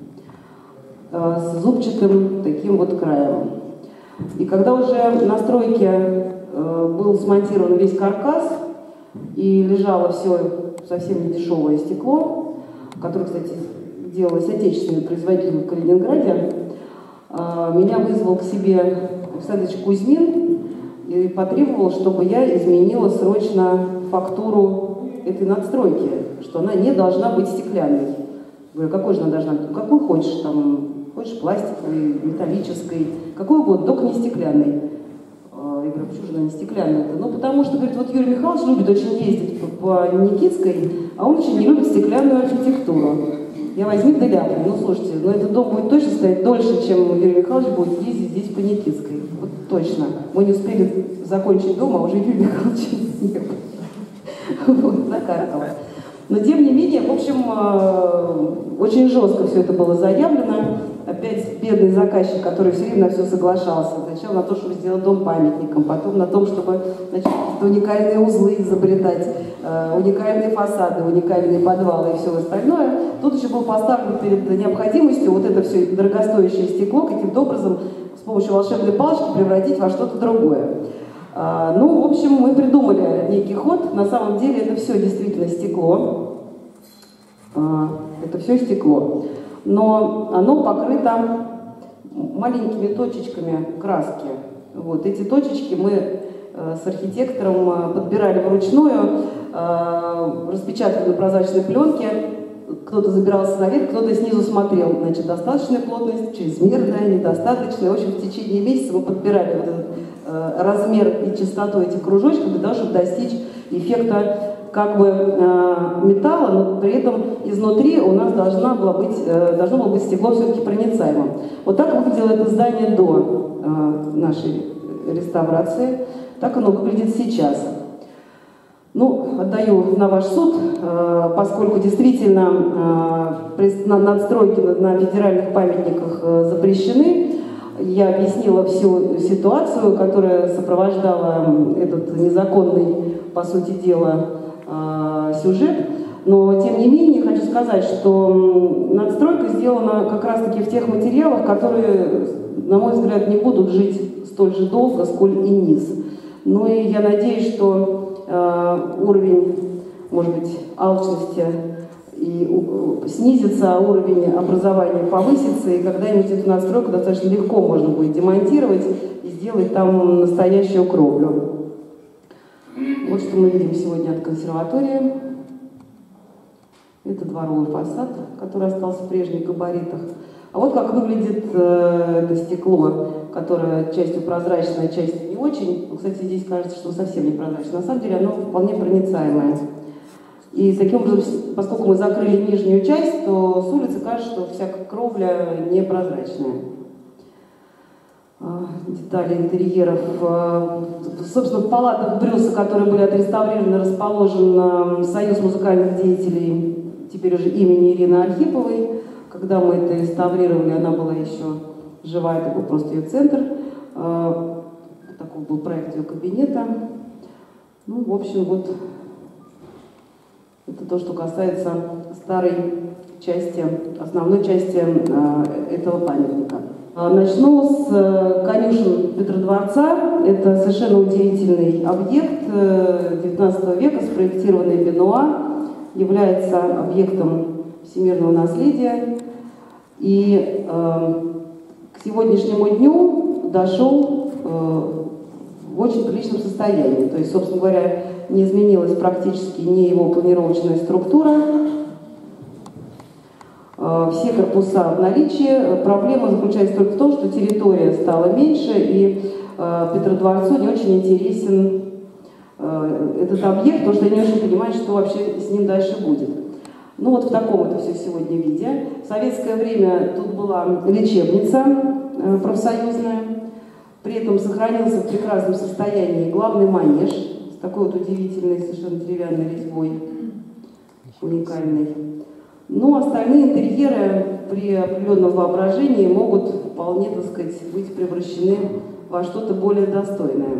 с зубчатым таким вот краем. И когда уже на стройке был смонтирован весь каркас и лежало все совсем недешевое стекло, которое, кстати, делалось отечественными производителями в Калининграде, меня вызвал к себе Александр Александрович Кузьмин и потребовал, чтобы я изменила срочно фактуру этой надстройки, что она не должна быть стеклянной. Говорю, какой же она должна быть? Какую хочешь, там, хочешь пластиковой, металлической, какой угодно, только не стеклянной. Я говорю, почему же она не стеклянная-то? Ну, потому что, говорит, вот Юрий Михайлович любит очень ездить по, по Никитской, а он очень не любит стеклянную архитектуру. Я возьми да ляпну. Ну, слушайте, ну этот дом будет точно стоять дольше, чем Юрий Михайлович будет ездить здесь по Никитской. Вот точно. Мы не успели закончить дом, а уже Юрий Михайлович не было. Вот, накаркало. Но, тем не менее, в общем, очень жестко все это было заявлено. Опять бедный заказчик, который все время на все соглашался. Сначала на то, чтобы сделать дом памятником, потом на том, чтобы, значит, уникальные узлы изобретать, э, уникальные фасады, уникальные подвалы и все остальное. Тут еще был поставлен перед необходимостью вот это все дорогостоящее стекло каким-то образом с помощью волшебной палочки превратить во что-то другое. Э, ну, в общем, мы придумали некий ход. На самом деле это все действительно стекло. Э, это все стекло. Но оно покрыто маленькими точечками краски. Вот. Эти точечки мы э, с архитектором подбирали вручную, э, распечатали на прозрачной пленке. Кто-то забирался наверх, кто-то снизу смотрел. Значит, достаточная плотность, чрезмерная, недостаточная. В общем, в течение месяца мы подбирали вот этот, э, размер и частоту этих кружочков для того, чтобы достичь эффекта как бы э, металла, но при этом изнутри у нас должна была быть, э, должно было быть стекло все-таки проницаемым. Вот так выглядело это здание до э, нашей реставрации, так оно выглядит сейчас. Ну, отдаю на ваш суд, э, поскольку действительно э, надстройки на, на федеральных памятниках э, запрещены. Я объяснила всю ситуацию, которая сопровождала этот незаконный, по сути дела, сюжет, но тем не менее хочу сказать, что надстройка сделана как раз-таки в тех материалах, которые, на мой взгляд, не будут жить столь же долго, сколь и низ. Ну и я надеюсь, что э, уровень, может быть, алчности и, у, снизится, а уровень образования повысится, и когда-нибудь эту надстройку достаточно легко можно будет демонтировать и сделать там настоящую кровлю. Вот что мы видим сегодня от консерватории. Это дворовый фасад, который остался в прежних габаритах. А вот как выглядит э, это стекло, которое частью прозрачное, частью не очень. Ну, кстати, здесь кажется, что совсем не прозрачное. На самом деле оно вполне проницаемое. И таким образом, поскольку мы закрыли нижнюю часть, то с улицы кажется, что вся кровля непрозрачная. Детали интерьеров. Собственно, в палатах Брюса, которые были отреставрированы, расположен Союз музыкальных деятелей, теперь уже имени Ирины Архиповой. Когда мы это реставрировали, она была еще жива, это был просто ее центр. Такой был проект ее кабинета. Ну, в общем, вот это то, что касается старой части, основной части этого памятника. Начну с конюшен Петродворца. Это совершенно удивительный объект девятнадцатого века, спроектированный Бенуа, является объектом всемирного наследия. И э, к сегодняшнему дню дошел э, в очень приличном состоянии. То есть, собственно говоря, не изменилась практически ни его планировочная структура. Э, все корпуса в наличии. Проблема заключается только в том, что территория стала меньше, и э, Петродворцу не очень интересен э, этот объект, потому что они не очень понимают, что вообще с ним дальше будет. Ну вот в таком это все сегодня виде. В советское время тут была лечебница э, профсоюзная. При этом сохранился в прекрасном состоянии главный манеж с такой вот удивительной совершенно деревянной резьбой, уникальной. Ну, остальные интерьеры при определенном воображении могут вполне, так сказать, быть превращены во что-то более достойное.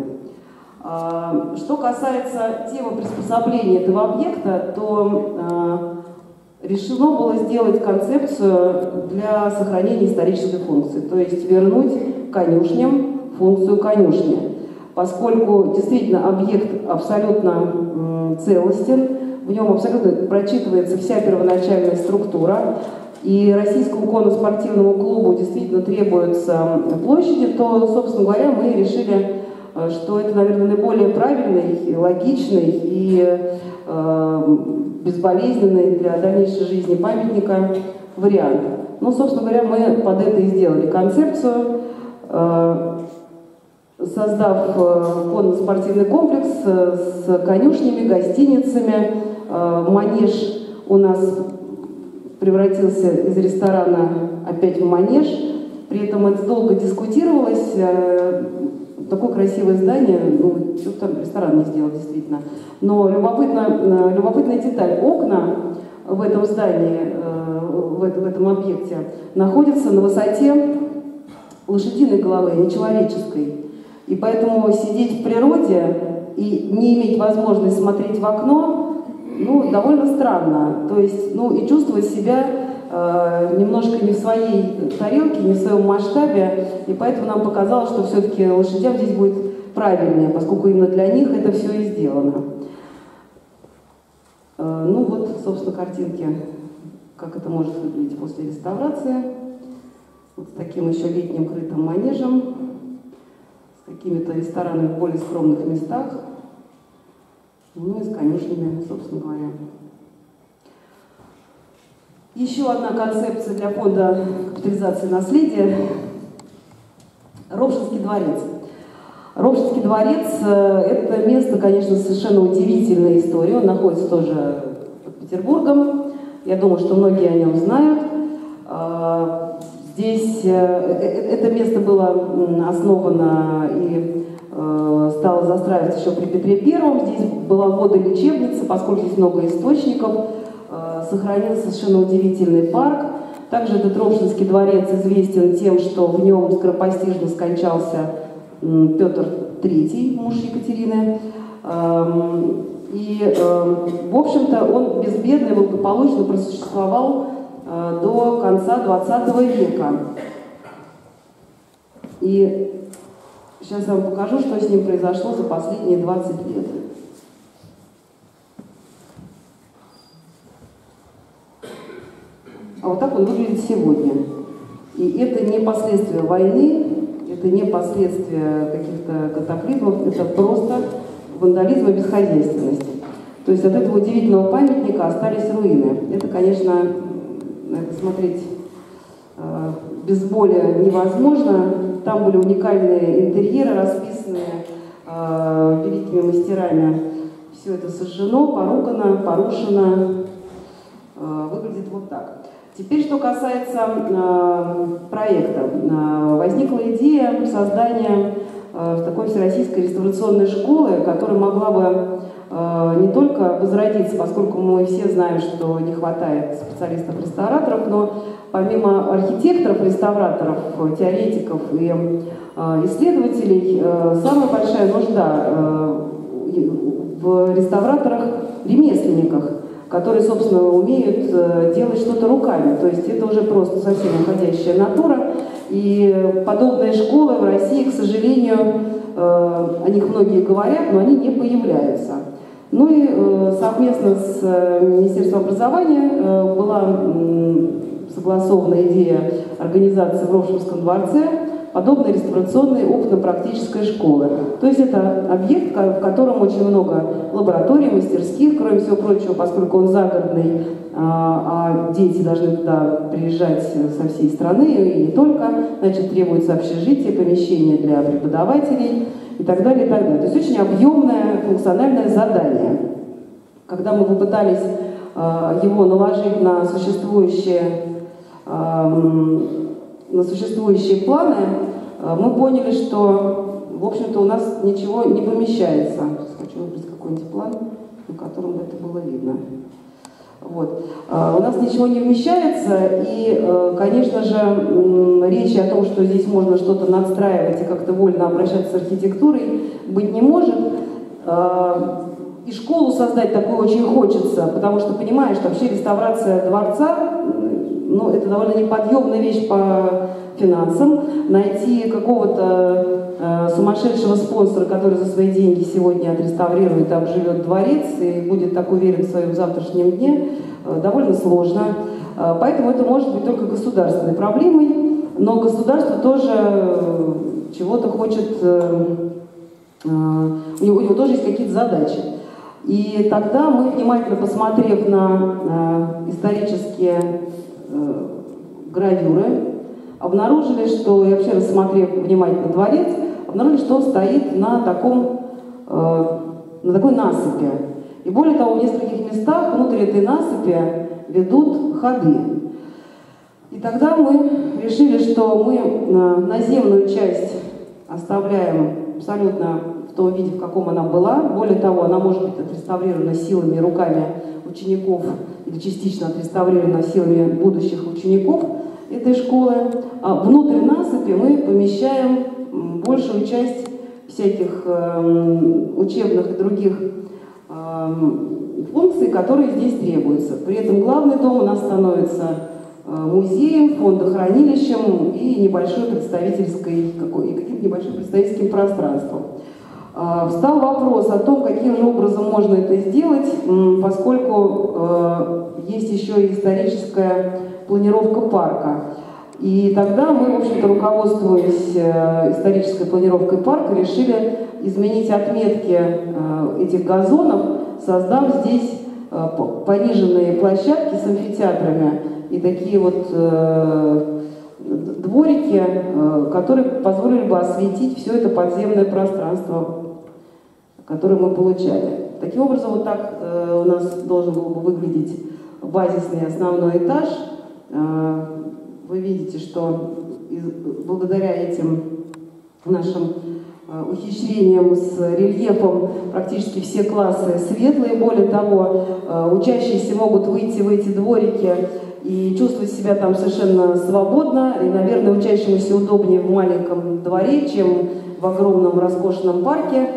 А, что касается темы приспособления этого объекта, то а, решено было сделать концепцию для сохранения исторической функции, то есть вернуть конюшням функцию конюшни, поскольку действительно объект абсолютно целостен, в нем абсолютно прочитывается вся первоначальная структура, и Российскому конно-спортивному клубу действительно требуются площади, то, собственно говоря, мы решили, что это, наверное, наиболее правильный, логичный и э, безболезненный для дальнейшей жизни памятника вариант. Ну, собственно говоря, мы под это и сделали концепцию, э, создав э, конно-спортивный комплекс э, с конюшнями, гостиницами. Э, манеж у нас превратился из ресторана опять в манеж. При этом это долго дискутировалось. Э, такое красивое здание, ну, что там ресторан не сделал, действительно. Но любопытно, любопытная деталь. Окна в этом здании, в этом объекте, находятся на высоте лошадиной головы, а не человеческой. И поэтому сидеть в природе и не иметь возможности смотреть в окно, ну, довольно странно. То есть, ну, и чувствовать себя э, немножко не в своей тарелке, не в своем масштабе. И поэтому нам показалось, что все-таки лошадям здесь будет правильнее, поскольку именно для них это все и сделано. Э, ну вот, собственно, картинки, как это может выглядеть после реставрации. Вот с таким еще летним крытым манежем, с какими-то ресторанами в более скромных местах, ну и с конюшнями, собственно говоря. Еще одна концепция для фонда капитализации наследия – Ропшинский дворец. Ропшинский дворец – это место, конечно, совершенно удивительной истории. Он находится тоже под Петербургом. Я думаю, что многие о нем знают. Здесь это место было основано и стало застраиваться еще при Петре Первом. Здесь была водолечебница, поскольку здесь много источников. Сохранился совершенно удивительный парк. Также этот Ропшинский дворец известен тем, что в нем скоропостижно скончался Петр Третий, муж Екатерины. И, в общем-то, он безбедно и благополучно просуществовал до конца двадцатого века. И сейчас я вам покажу, что с ним произошло за последние двадцать лет. А вот так он выглядит сегодня. И это не последствия войны, это не последствия каких-то катаклизмов, это просто вандализм и бесхозяйственность. То есть от этого удивительного памятника остались руины. Это, конечно, это смотреть э, без боли невозможно. Там были уникальные интерьеры, расписанные э, великими мастерами. Все это сожжено, поругано, порушено. Э, выглядит вот так. Теперь, что касается э, проекта. Э, возникла идея создания э, такой всероссийской реставрационной школы, которая могла бы э, не только возродиться, поскольку мы все знаем, что не хватает специалистов-реставраторов, но помимо архитекторов, реставраторов, теоретиков и э, исследователей, э, самая большая нужда э, в реставраторах-ремесленниках, которые, собственно, умеют э, делать что-то руками. То есть это уже просто совсем уходящая натура. И подобные школы в России, к сожалению, э, о них многие говорят, но они не появляются. Ну и э, совместно с э, Министерством образования э, была э, согласована идея организации в Рошевском дворце подобной реставрационной опытно-практической школы. То есть это объект, в котором очень много лабораторий, мастерских, кроме всего прочего, поскольку он загородный, а дети должны туда приезжать со всей страны и не только, значит, требуется общежитие, помещение для преподавателей и так далее, и так далее. То есть очень объемное функциональное задание. Когда мы попытались его наложить на существующие на существующие планы, мы поняли, что, в общем-то, у нас ничего не помещается. Сейчас хочу выбрать какой-нибудь план, на котором бы это было видно. Вот. У нас ничего не вмещается, и, конечно же, речи о том, что здесь можно что-то надстраивать и как-то вольно обращаться с архитектурой, быть не может. И школу создать такую очень хочется, потому что понимаешь, что вообще реставрация дворца, ну, это довольно неподъемная вещь по финансам. Найти какого-то э, сумасшедшего спонсора, который за свои деньги сегодня отреставрирует, там живет дворец и будет так уверен в своем завтрашнем дне, э, довольно сложно. Э, поэтому это может быть только государственной проблемой, но государство тоже э, чего-то хочет, э, э, у, него, у него тоже есть какие-то задачи. И тогда мы, внимательно посмотрев на э, исторические э, гравюры, обнаружили, что, и вообще рассмотрев внимательно дворец, обнаружили, что он стоит на, таком, э, на такой насыпи. И более того, в нескольких местах внутри этой насыпи ведут ходы. И тогда мы решили, что мы э, наземную часть оставляем абсолютно в том виде, в каком она была. Более того, она может быть отреставрирована силами и руками учеников или частично отреставрирована силами будущих учеников этой школы. А внутрь насыпи мы помещаем большую часть всяких э, учебных и других э, функций, которые здесь требуются. При этом главный дом у нас становится э, музеем, фондохранилищем и небольшой представительской, какой, и каким-то небольшим представительским пространством. Э, встал вопрос о том, каким же образом можно это сделать, э, поскольку э, есть еще и историческая планировка парка. И тогда мы, в общем-то, руководствуясь э, исторической планировкой парка, решили изменить отметки э, этих газонов, создав здесь э, пониженные площадки с амфитеатрами и такие вот э, дворики, э, которые позволили бы осветить все это подземное пространство, которое мы получали. Таким образом, вот так э, у нас должен был бы выглядеть базисный основной этаж. Вы видите, что благодаря этим нашим ухищрениям с рельефом практически все классы светлые. Более того, учащиеся могут выйти в эти дворики и чувствовать себя там совершенно свободно. И, наверное, учащемуся удобнее в маленьком дворе, чем в огромном роскошном парке.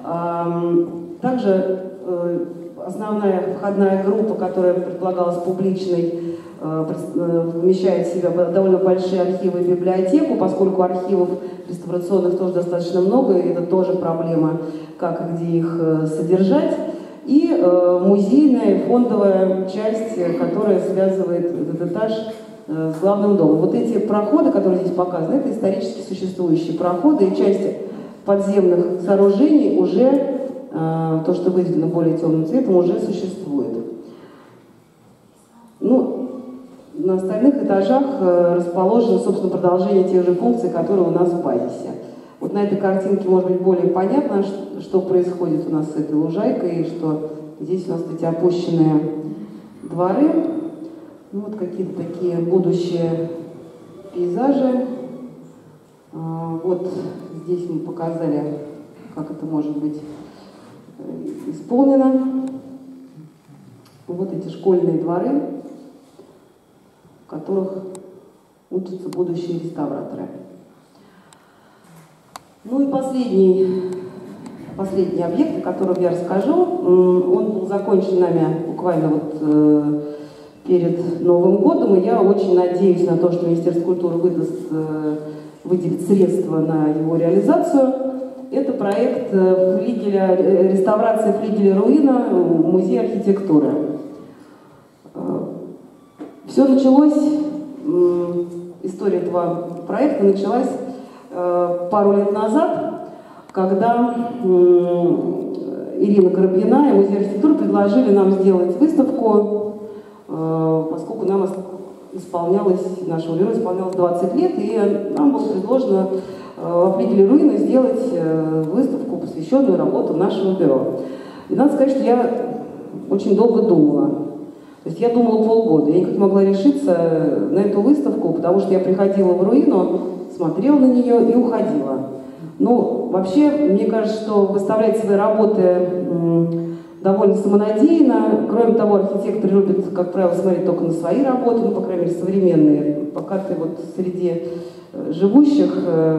Также основная входная группа, которая предполагалась публичной, вмещает в себя довольно большие архивы и библиотеку, поскольку архивов реставрационных тоже достаточно много, и это тоже проблема, как и где их содержать. И музейная, фондовая часть, которая связывает этот этаж с главным домом. Вот эти проходы, которые здесь показаны, это исторически существующие проходы, и часть подземных сооружений уже то, что выделено более темным цветом, уже существует. Ну, на остальных этажах расположено, собственно, продолжение тех же функций, которые у нас в базисе. Вот на этой картинке может быть более понятно, что происходит у нас с этой лужайкой, и что здесь у нас эти опущенные дворы. Ну, вот какие-то такие будущие пейзажи. Вот здесь мы показали, как это может быть исполнено. Вот эти школьные дворы, в которых учатся будущие реставраторы. Ну и последний, последний объект, о котором я расскажу, он был закончен нами буквально вот перед Новым годом, и я очень надеюсь на то, что Министерство культуры выдаст, выделит средства на его реализацию. Это проект флигеля, реставрация флигеля руина Музея архитектуры. Все началось, история этого проекта началась пару лет назад, когда Ирина Коробьина и Музей архитектуры предложили нам сделать выставку, поскольку нам исполнялось, нашему бюро исполнялось двадцать лет, и нам было предложено во флигеле руины сделать выставку, посвященную работам нашего бюро. И надо сказать, что я очень долго думала. То есть я думала полгода, я никак не могла решиться на эту выставку, потому что я приходила в руину, смотрела на нее и уходила. Ну, вообще, мне кажется, что выставлять свои работы довольно самонадеянно. Кроме того, архитекторы любят, как правило, смотреть только на свои работы, ну, по крайней мере, современные. Пока ты вот среди живущих,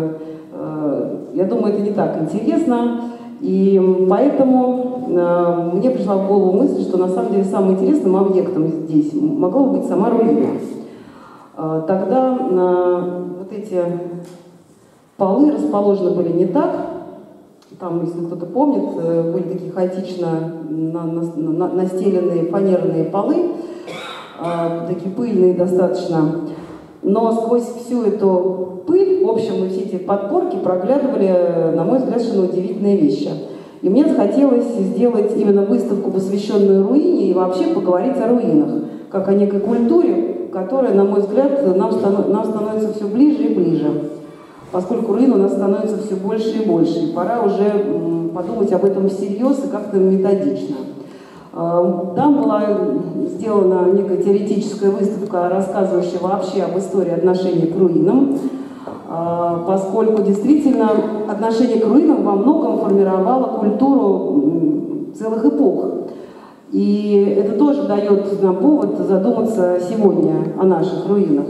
я думаю, это не так интересно. И поэтому мне пришла в голову мысль, что на самом деле самым интересным объектом здесь могла бы быть сама руина. Тогда вот эти полы расположены были не так. Там, если кто-то помнит, были такие хаотично настеленные фанерные полы, такие пыльные достаточно. Но сквозь всю эту пыль, в общем, и все эти подпорки проглядывали, на мой взгляд, совершенно удивительные вещи. И мне захотелось сделать именно выставку, посвященную руине, и вообще поговорить о руинах, как о некой культуре, которая, на мой взгляд, нам, станов... нам становится все ближе и ближе. Поскольку руин у нас становится все больше и больше. И пора уже подумать об этом всерьез и как-то методично. Там была сделана некая теоретическая выставка, рассказывающая вообще об истории отношений к руинам, поскольку действительно отношение к руинам во многом формировало культуру целых эпох. И это тоже дает нам повод задуматься сегодня о наших руинах.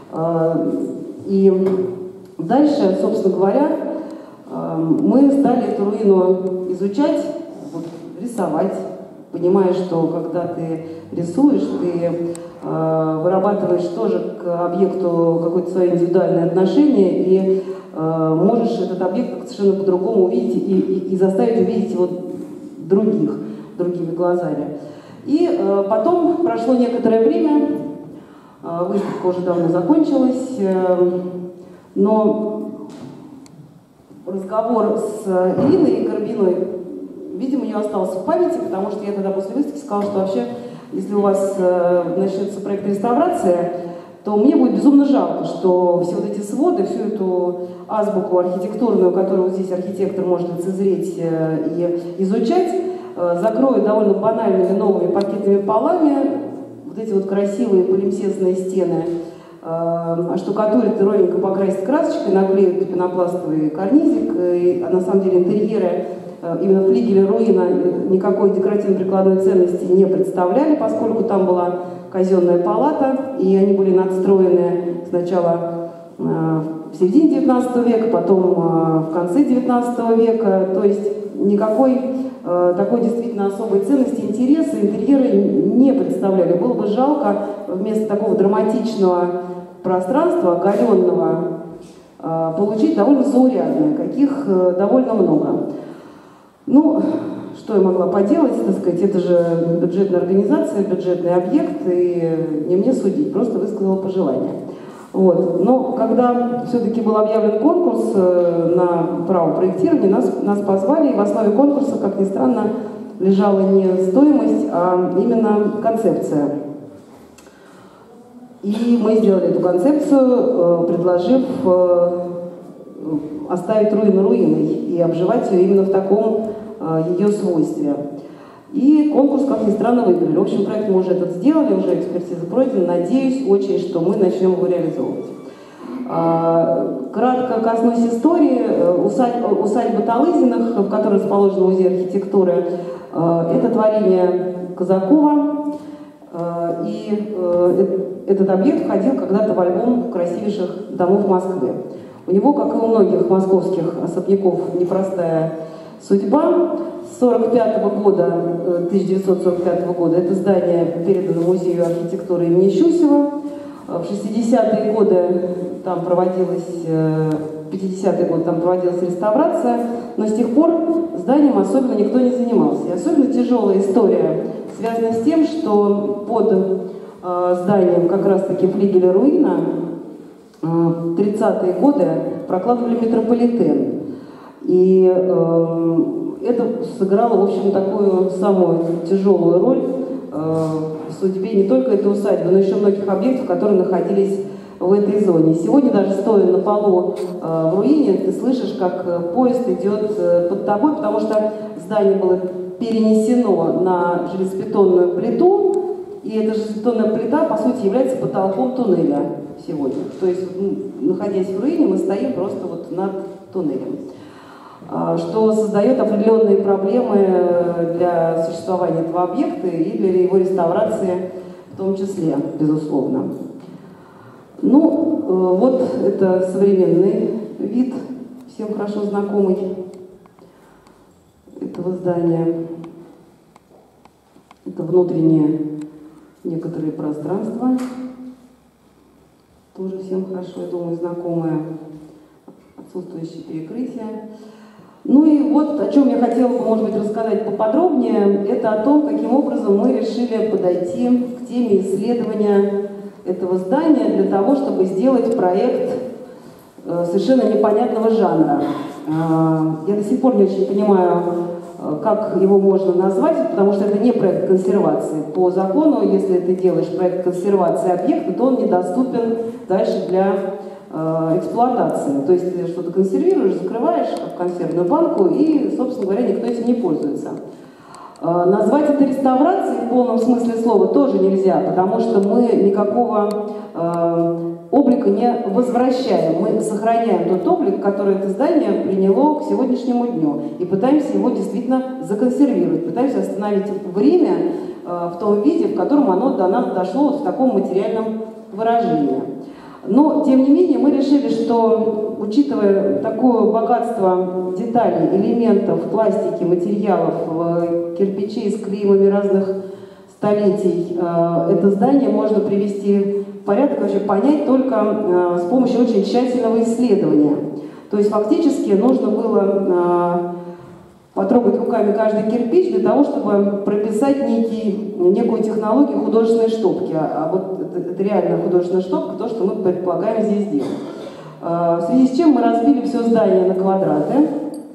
И дальше, собственно говоря, мы стали эту руину изучать, рисовать, понимая, что когда ты рисуешь, ты вырабатываешь тоже к объекту какое-то свое индивидуальное отношение и можешь этот объект совершенно по-другому увидеть и, и, и заставить увидеть его других, другими глазами. И потом прошло некоторое время, выставка уже давно закончилась, но разговор с Ириной Коробьиной, видимо, ее остался в памяти, потому что я тогда после выставки сказала, что вообще, если у вас начнется проект реставрации, то мне будет безумно жалко, что все вот эти своды, всю эту азбуку архитектурную, которую здесь архитектор может лицезреть и изучать, закроют довольно банальными новыми паркетными полами, вот эти вот красивые полимсестные стены, оштукатурят и ровненько покрасят красочкой, наклеят пенопластовый карнизик, и, а на самом деле интерьеры именно флигеля руина никакой декоративно-прикладной ценности не представляли, поскольку там была казенная палата, и они были надстроены сначала в середине девятнадцатого века, потом в конце девятнадцатого века, то есть никакой такой действительно особой ценности, интереса интерьеры не представляли. Было бы жалко вместо такого драматичного пространства, оголенного, получить довольно заурядное, каких довольно много. Ну, что я могла поделать, так сказать, это же бюджетная организация, бюджетный объект, и не мне судить, просто высказала пожелание. Вот. Но когда все-таки был объявлен конкурс на право проектирования, нас, нас позвали, и в основе конкурса, как ни странно, лежала не стоимость, а именно концепция. И мы сделали эту концепцию, предложив оставить руины руиной и обживать ее именно в таком ее свойстве. И конкурс, как ни странно, выиграли. В общем, проект мы уже этот сделали, уже экспертиза пройдена. Надеюсь очень, что мы начнем его реализовывать. Кратко коснусь истории. Усадьба, усадьба Талызиных, в которой расположен музей архитектуры, это творение Казакова. И этот объект входил когда-то в альбом красивейших домов Москвы. У него, как и у многих московских особняков, непростая судьба. С сорок пятого года, тысяча девятьсот сорок пятого года это здание передано Музею архитектуры имени Щусева. В шестидесятые годы там проводилась, в пятидесятые годы там проводилась реставрация, но с тех пор зданием особенно никто не занимался. И особенно тяжелая история связана с тем, что под зданием как раз-таки флигеля руина в тридцатые годы прокладывали метрополитен. И э, это сыграло, в общем, такую самую тяжелую роль э, в судьбе не только этой усадьбы, но еще многих объектов, которые находились в этой зоне. Сегодня, даже стоя на полу э, в руине, ты слышишь, как поезд идет э, под тобой, потому что здание было перенесено на железобетонную плиту, и эта железобетонная плита, по сути, является потолком туннеля сегодня. То есть, находясь в руине, мы стоим просто вот над туннелем, что создает определенные проблемы для существования этого объекта и для его реставрации в том числе, безусловно. Ну, вот это современный вид, всем хорошо знакомый этого здания. Это внутреннее некоторые пространства, тоже всем хорошо, я думаю, знакомое, отсутствующее перекрытие. Ну и вот о чем я хотела бы, может быть, рассказать поподробнее, это о том, каким образом мы решили подойти к теме исследования этого здания для того, чтобы сделать проект совершенно непонятного жанра. Я до сих пор не очень понимаю, как его можно назвать, потому что это не проект консервации. По закону, если ты делаешь проект консервации объекта, то он недоступен дальше для эксплуатации. То есть ты что-то консервируешь, закрываешь как консервную банку, и, собственно говоря, никто этим не пользуется. Назвать это реставрацией в полном смысле слова тоже нельзя, потому что мы никакого э, облика не возвращаем. Мы сохраняем тот облик, который это здание приняло к сегодняшнему дню, и пытаемся его действительно законсервировать, пытаемся остановить время э, в том виде, в котором оно до нас дошло вот в таком материальном выражении. Но, тем не менее, мы решили, что, учитывая такое богатство деталей, элементов, пластики, материалов, кирпичей с клеймами разных столетий, это здание можно привести в порядок, вообще понять только с помощью очень тщательного исследования. То есть, фактически, нужно было потрогать руками каждый кирпич для того, чтобы прописать некий, некую технологию художественной штопки. А вот это, это реальная художественная штопка, то, что мы предполагаем здесь делать. В связи с чем мы разбили все здание на квадраты,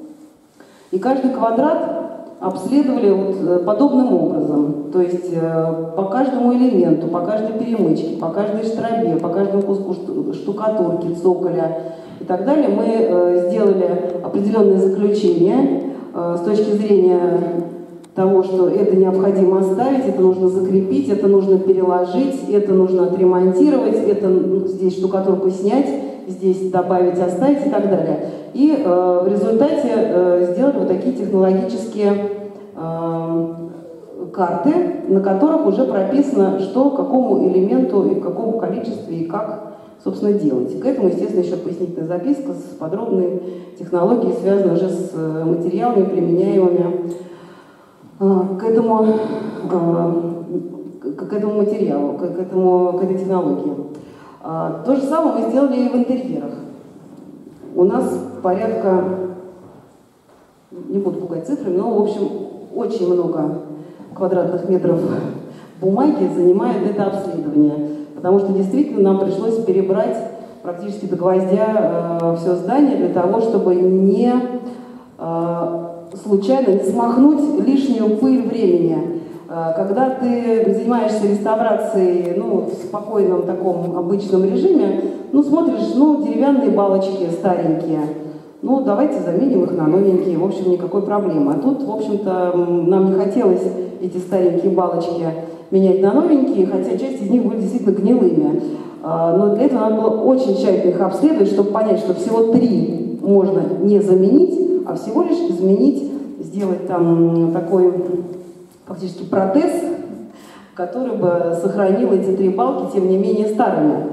и каждый квадрат обследовали вот подобным образом. То есть по каждому элементу, по каждой перемычке, по каждой штробе, по каждому куску штукатурки, цоколя и так далее мы сделали определенные заключения с точки зрения того, что это необходимо оставить, это нужно закрепить, это нужно переложить, это нужно отремонтировать, это здесь штукатурку снять, здесь добавить, оставить и так далее. И э, в результате э, сделать вот такие технологические э, карты, на которых уже прописано, что какому элементу и в каком количестве и как, собственно, делать. И к этому, естественно, еще пояснительная записка с подробной технологией, связанной уже с материалами, применяемыми э, к этому, э, к этому материалу, к, этому, к этой технологии. Uh, то же самое мы сделали и в интерьерах. У нас порядка, не буду пугать цифрами, но, в общем, очень много квадратных метров бумаги занимает это обследование. потому что действительно нам пришлось перебрать практически до гвоздя э, все здание для того, чтобы не э, случайно не смахнуть лишнюю пыль времени. Э, когда ты занимаешься реставрацией, ну, в спокойном таком обычном режиме, ну, смотришь, ну, деревянные балочки старенькие, ну, давайте заменим их на новенькие, в общем, никакой проблемы. А тут, в общем-то, нам не хотелось эти старенькие балочки менять на новенькие, хотя часть из них были действительно гнилыми. Но для этого надо было очень тщательно их обследовать, чтобы понять, что всего три можно не заменить, а всего лишь изменить, сделать там такой фактически протез, который бы сохранил эти три балки, тем не менее, старыми.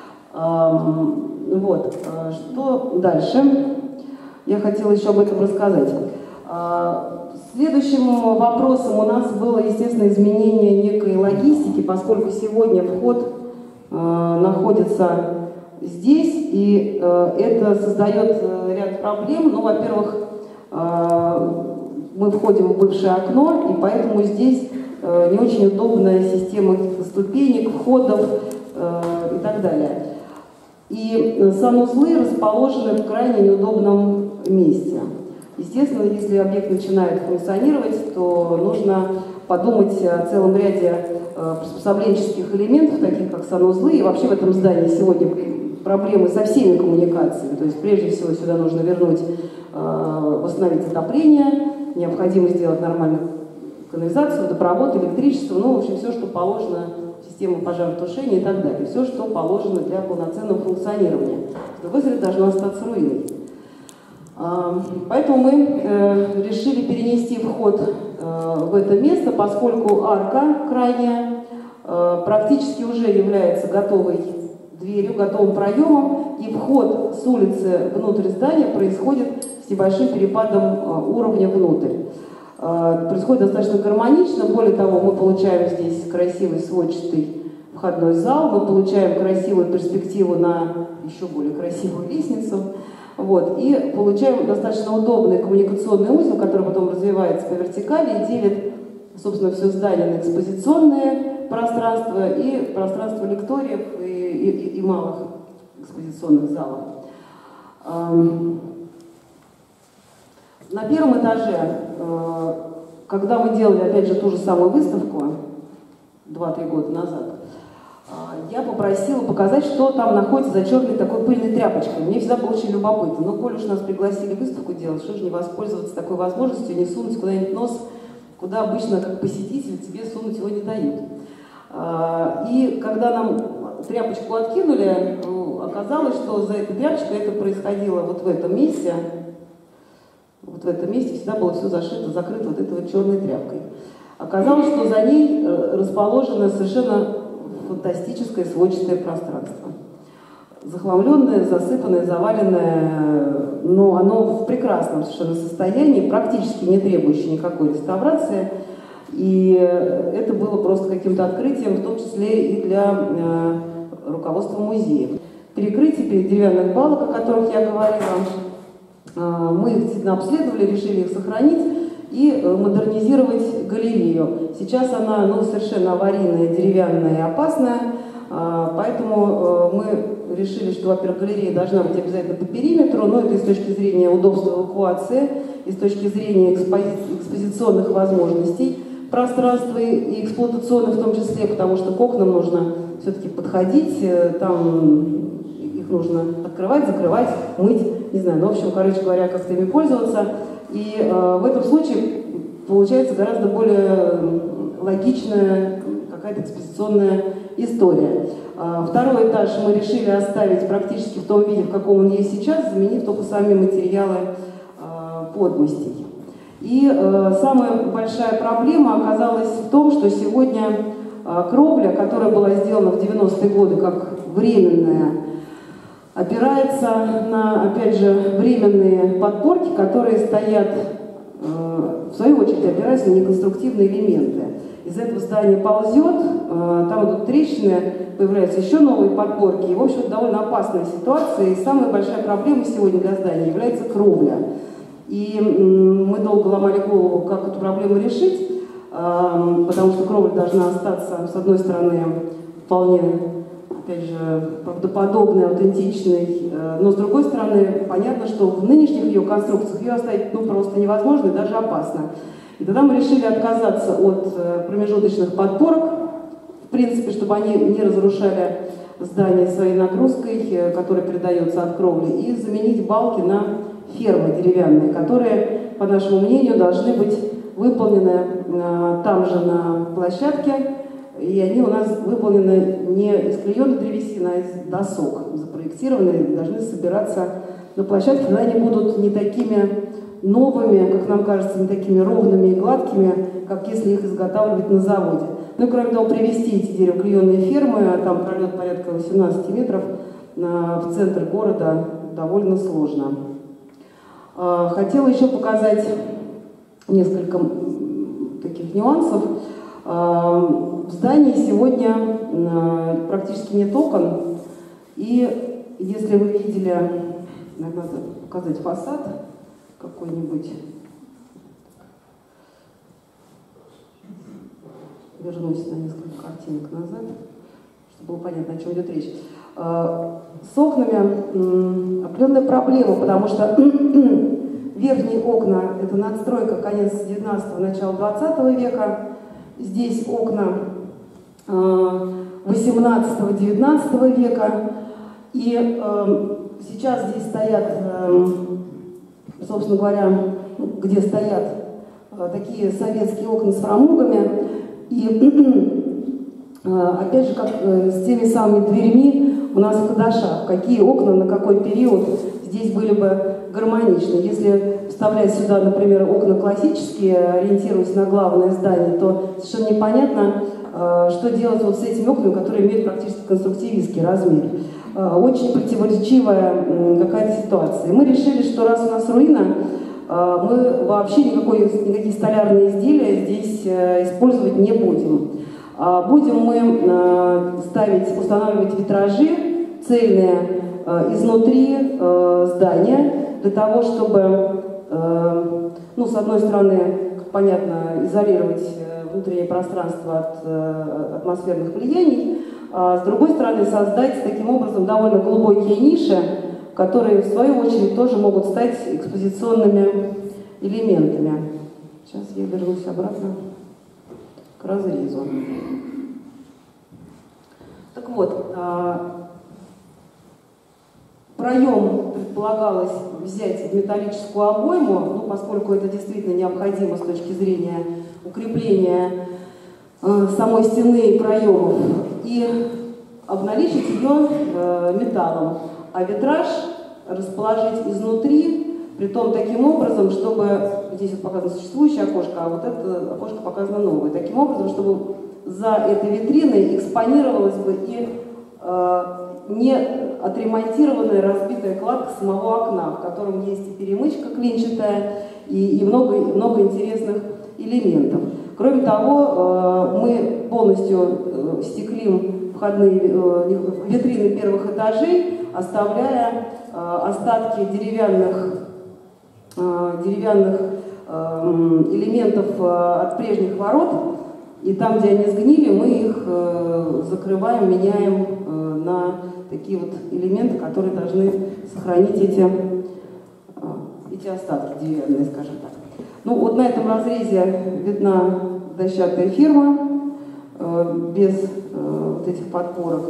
Вот. Что дальше? Я хотела еще об этом рассказать. Следующим вопросом у нас было, естественно, изменение некой логистики, поскольку сегодня вход э, находится здесь, и э, это создает э, ряд проблем. Ну, во-первых, э, мы входим в бывшее окно, и поэтому здесь э, не очень удобная система ступенек, входов э, и так далее. И санузлы расположены в крайне неудобном месте. Естественно, если объект начинает функционировать, то нужно подумать о целом ряде э, приспособленческих элементов, таких как санузлы. И вообще в этом здании сегодня проблемы со всеми коммуникациями. То есть прежде всего сюда нужно вернуть, э, восстановить отопление, необходимо сделать нормальную канализацию, водопровод, электричество, ну, в общем, все, что положено, система пожаротушения и так далее. Все, что положено для полноценного функционирования. С другой стороны, должно остаться руиной. Поэтому мы э, решили перенести вход э, в это место, поскольку арка крайняя э, практически уже является готовой дверью, готовым проемом, и вход с улицы внутрь здания происходит с небольшим перепадом э, уровня внутрь. Э, происходит достаточно гармонично, более того, мы получаем здесь красивый сводчатый входной зал, мы получаем красивую перспективу на еще более красивую лестницу. Вот, и получаем достаточно удобный коммуникационный узел, который потом развивается по вертикали и делит, собственно, все здание на экспозиционное пространство и пространство лекториев и, и, и малых экспозиционных залов. На первом этаже, когда мы делали, опять же, ту же самую выставку два-три года назад, я попросила показать, что там находится за черной такой пыльной тряпочкой. Мне всегда было очень любопытно. Ну, коль уж нас пригласили выставку делать, что же не воспользоваться такой возможностью, не сунуть куда-нибудь нос, куда обычно, как посетитель, тебе сунуть его не дают. И когда нам тряпочку откинули, оказалось, что за этой тряпочкой это происходило вот в этом месте. Вот в этом месте всегда было все зашито, закрыто вот этой вот черной тряпкой. Оказалось, что за ней расположено совершенно фантастическое сводчатое пространство. Захламленное, засыпанное, заваленное, но оно в прекрасном совершенно состоянии, практически не требующее никакой реставрации. И это было просто каким-то открытием, в том числе и для э, руководства музея. Перекрытие деревянных балок, о которых я говорила, э, мы их действительно обследовали, решили их сохранить и модернизировать галерею. Сейчас она, ну, совершенно аварийная, деревянная и опасная, поэтому мы решили, что, во-первых, галерея должна быть обязательно по периметру, но это и с точки зрения удобства эвакуации, и с точки зрения экспози... экспозиционных возможностей пространства и эксплуатационных в том числе, потому что к окнам нужно все-таки подходить, там их нужно открывать, закрывать, мыть, не знаю, ну, в общем, короче говоря, как-то ими пользоваться. И э, в этом случае получается гораздо более логичная какая-то экспозиционная история. Э, второй этаж мы решили оставить практически в том виде, в каком он есть сейчас, заменив только сами материалы э, подмостей. И э, самая большая проблема оказалась в том, что сегодня э, кровля, которая была сделана в девяностые годы как временная, опирается на, опять же, временные подпорки, которые стоят, э, в свою очередь, опираются на неконструктивные элементы. Из этого здания ползет, э, там идут трещины, появляются еще новые подпорки. И, в общем, довольно опасная ситуация. И самая большая проблема сегодня для здания является кровля. И э, мы долго ломали голову, как эту проблему решить, э, потому что кровля должна остаться, с одной стороны, вполне опять же, правдоподобный, аутентичный, но с другой стороны, понятно, что в нынешних ее конструкциях ее оставить ну, просто невозможно и даже опасно. И тогда мы решили отказаться от промежуточных подпорок, в принципе, чтобы они не разрушали здание своей нагрузкой, которая передается от кровли, и заменить балки на фермы деревянные, которые, по нашему мнению, должны быть выполнены там же на площадке, и они у нас выполнены не из клееной древесины, а из досок, запроектированы, должны собираться на площадке, когда они будут не такими новыми, как нам кажется, не такими ровными и гладкими, как если их изготавливать на заводе. Ну и кроме того, привезти эти деревоклеенные фермы, там пролет порядка восемнадцати метров, в центр города довольно сложно. Хотела еще показать несколько таких нюансов. В здании сегодня практически нет окон, и если вы видели, надо показать фасад какой-нибудь, вернусь на несколько картинок назад, чтобы было понятно, о чем идет речь. С окнами определенная проблема, потому что верхние окна – это надстройка конец девятнадцатого, начало двадцатого века. Здесь окна восемнадцатого-девятнадцатого века. И сейчас здесь стоят, собственно говоря, где стоят такие советские окна с фрамугами. И опять же, как с теми самыми дверьми у нас в Кадашах, какие окна на какой период здесь были бы гармоничны. Если вставлять сюда, например, окна классические, ориентируясь на главное здание, то совершенно непонятно, что делать вот с этими окнами, которые имеют практически конструктивистский размер. Очень противоречивая какая-то ситуация. И мы решили, что раз у нас руина, мы вообще никакой, никакие столярные изделия здесь использовать не будем. Будем мы ставить, устанавливать витражи цельные изнутри здания, для того, чтобы, ну, с одной стороны, понятно, изолировать внутреннее пространство от атмосферных влияний, а с другой стороны, создать таким образом довольно глубокие ниши, которые, в свою очередь, тоже могут стать экспозиционными элементами. Сейчас я вернусь обратно к разрезу. Так вот, проем предполагалось взять в металлическую обойму, ну, поскольку это действительно необходимо с точки зрения укрепления э, самой стены и проемов, и обналичить ее э, металлом, а витраж расположить изнутри, притом таким образом, чтобы, здесь вот показано существующее окошко, а вот это окошко показано новое, таким образом, чтобы за этой витриной экспонировалась бы и э, не отремонтированная разбитая кладка самого окна, в котором есть и перемычка клинчатая, и, и много, много интересных элементов. Кроме того, мы полностью стеклим входные витрины первых этажей, оставляя остатки деревянных, деревянных элементов от прежних ворот, и там, где они сгнили, мы их закрываем, меняем на такие вот элементы, которые должны сохранить эти, эти остатки деревянные, скажем так. Ну вот на этом разрезе видна дощатая ферма без вот этих подпорок.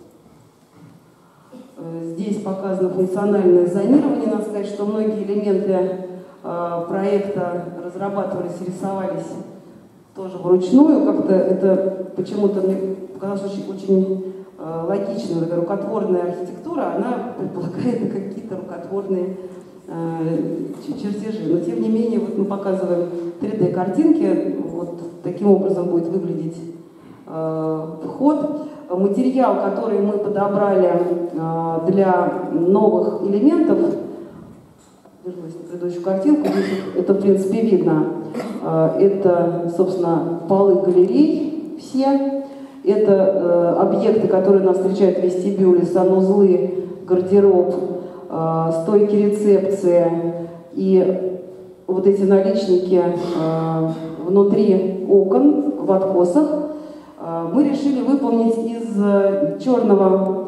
Здесь показано функциональное зонирование. Надо сказать, что многие элементы проекта разрабатывались и рисовались тоже вручную. Как-то это почему-то мне показалось очень, очень логично. Такая рукотворная архитектура, она предполагает какие-то рукотворные чертежи. Но тем не менее, вот мы показываем три дэ картинки, вот таким образом будет выглядеть э, вход. Материал, который мы подобрали э, для новых элементов, вернусь на предыдущую картинку, здесь это в принципе видно, э, это, собственно, полы галерей все, это э, объекты, которые нас встречают в вестибюле, санузлы, гардероб, стойки рецепции и вот эти наличники внутри окон в откосах. мы решили выполнить из черного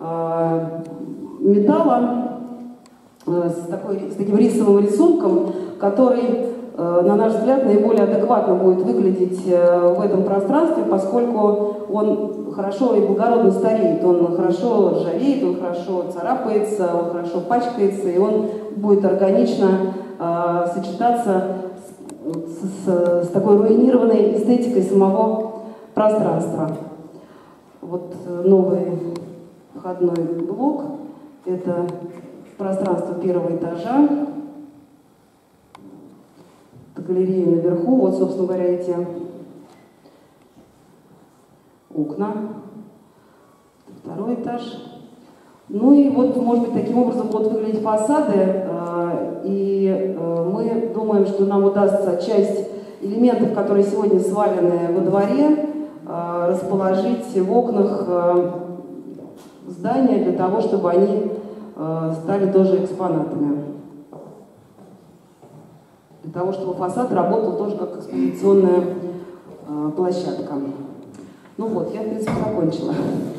металла с, такой, с таким рисовым рисунком, который, на наш взгляд, наиболее адекватно будет выглядеть в этом пространстве, поскольку он хорошо и благородно стареет, он хорошо ржавеет, он хорошо царапается, он хорошо пачкается, и он будет органично э, сочетаться с, с, с такой руинированной эстетикой самого пространства. Вот новый входной блок, это пространство первого этажа, галерея наверху, вот, собственно говоря, эти окна, второй этаж. Ну и вот, может быть, таким образом будут выглядеть фасады, и мы думаем, что нам удастся часть элементов, которые сегодня свалены во дворе, расположить в окнах здания для того, чтобы они стали тоже экспонатами. Для того, чтобы фасад работал тоже как экспозиционная площадка. Ну вот, я, в принципе, закончила.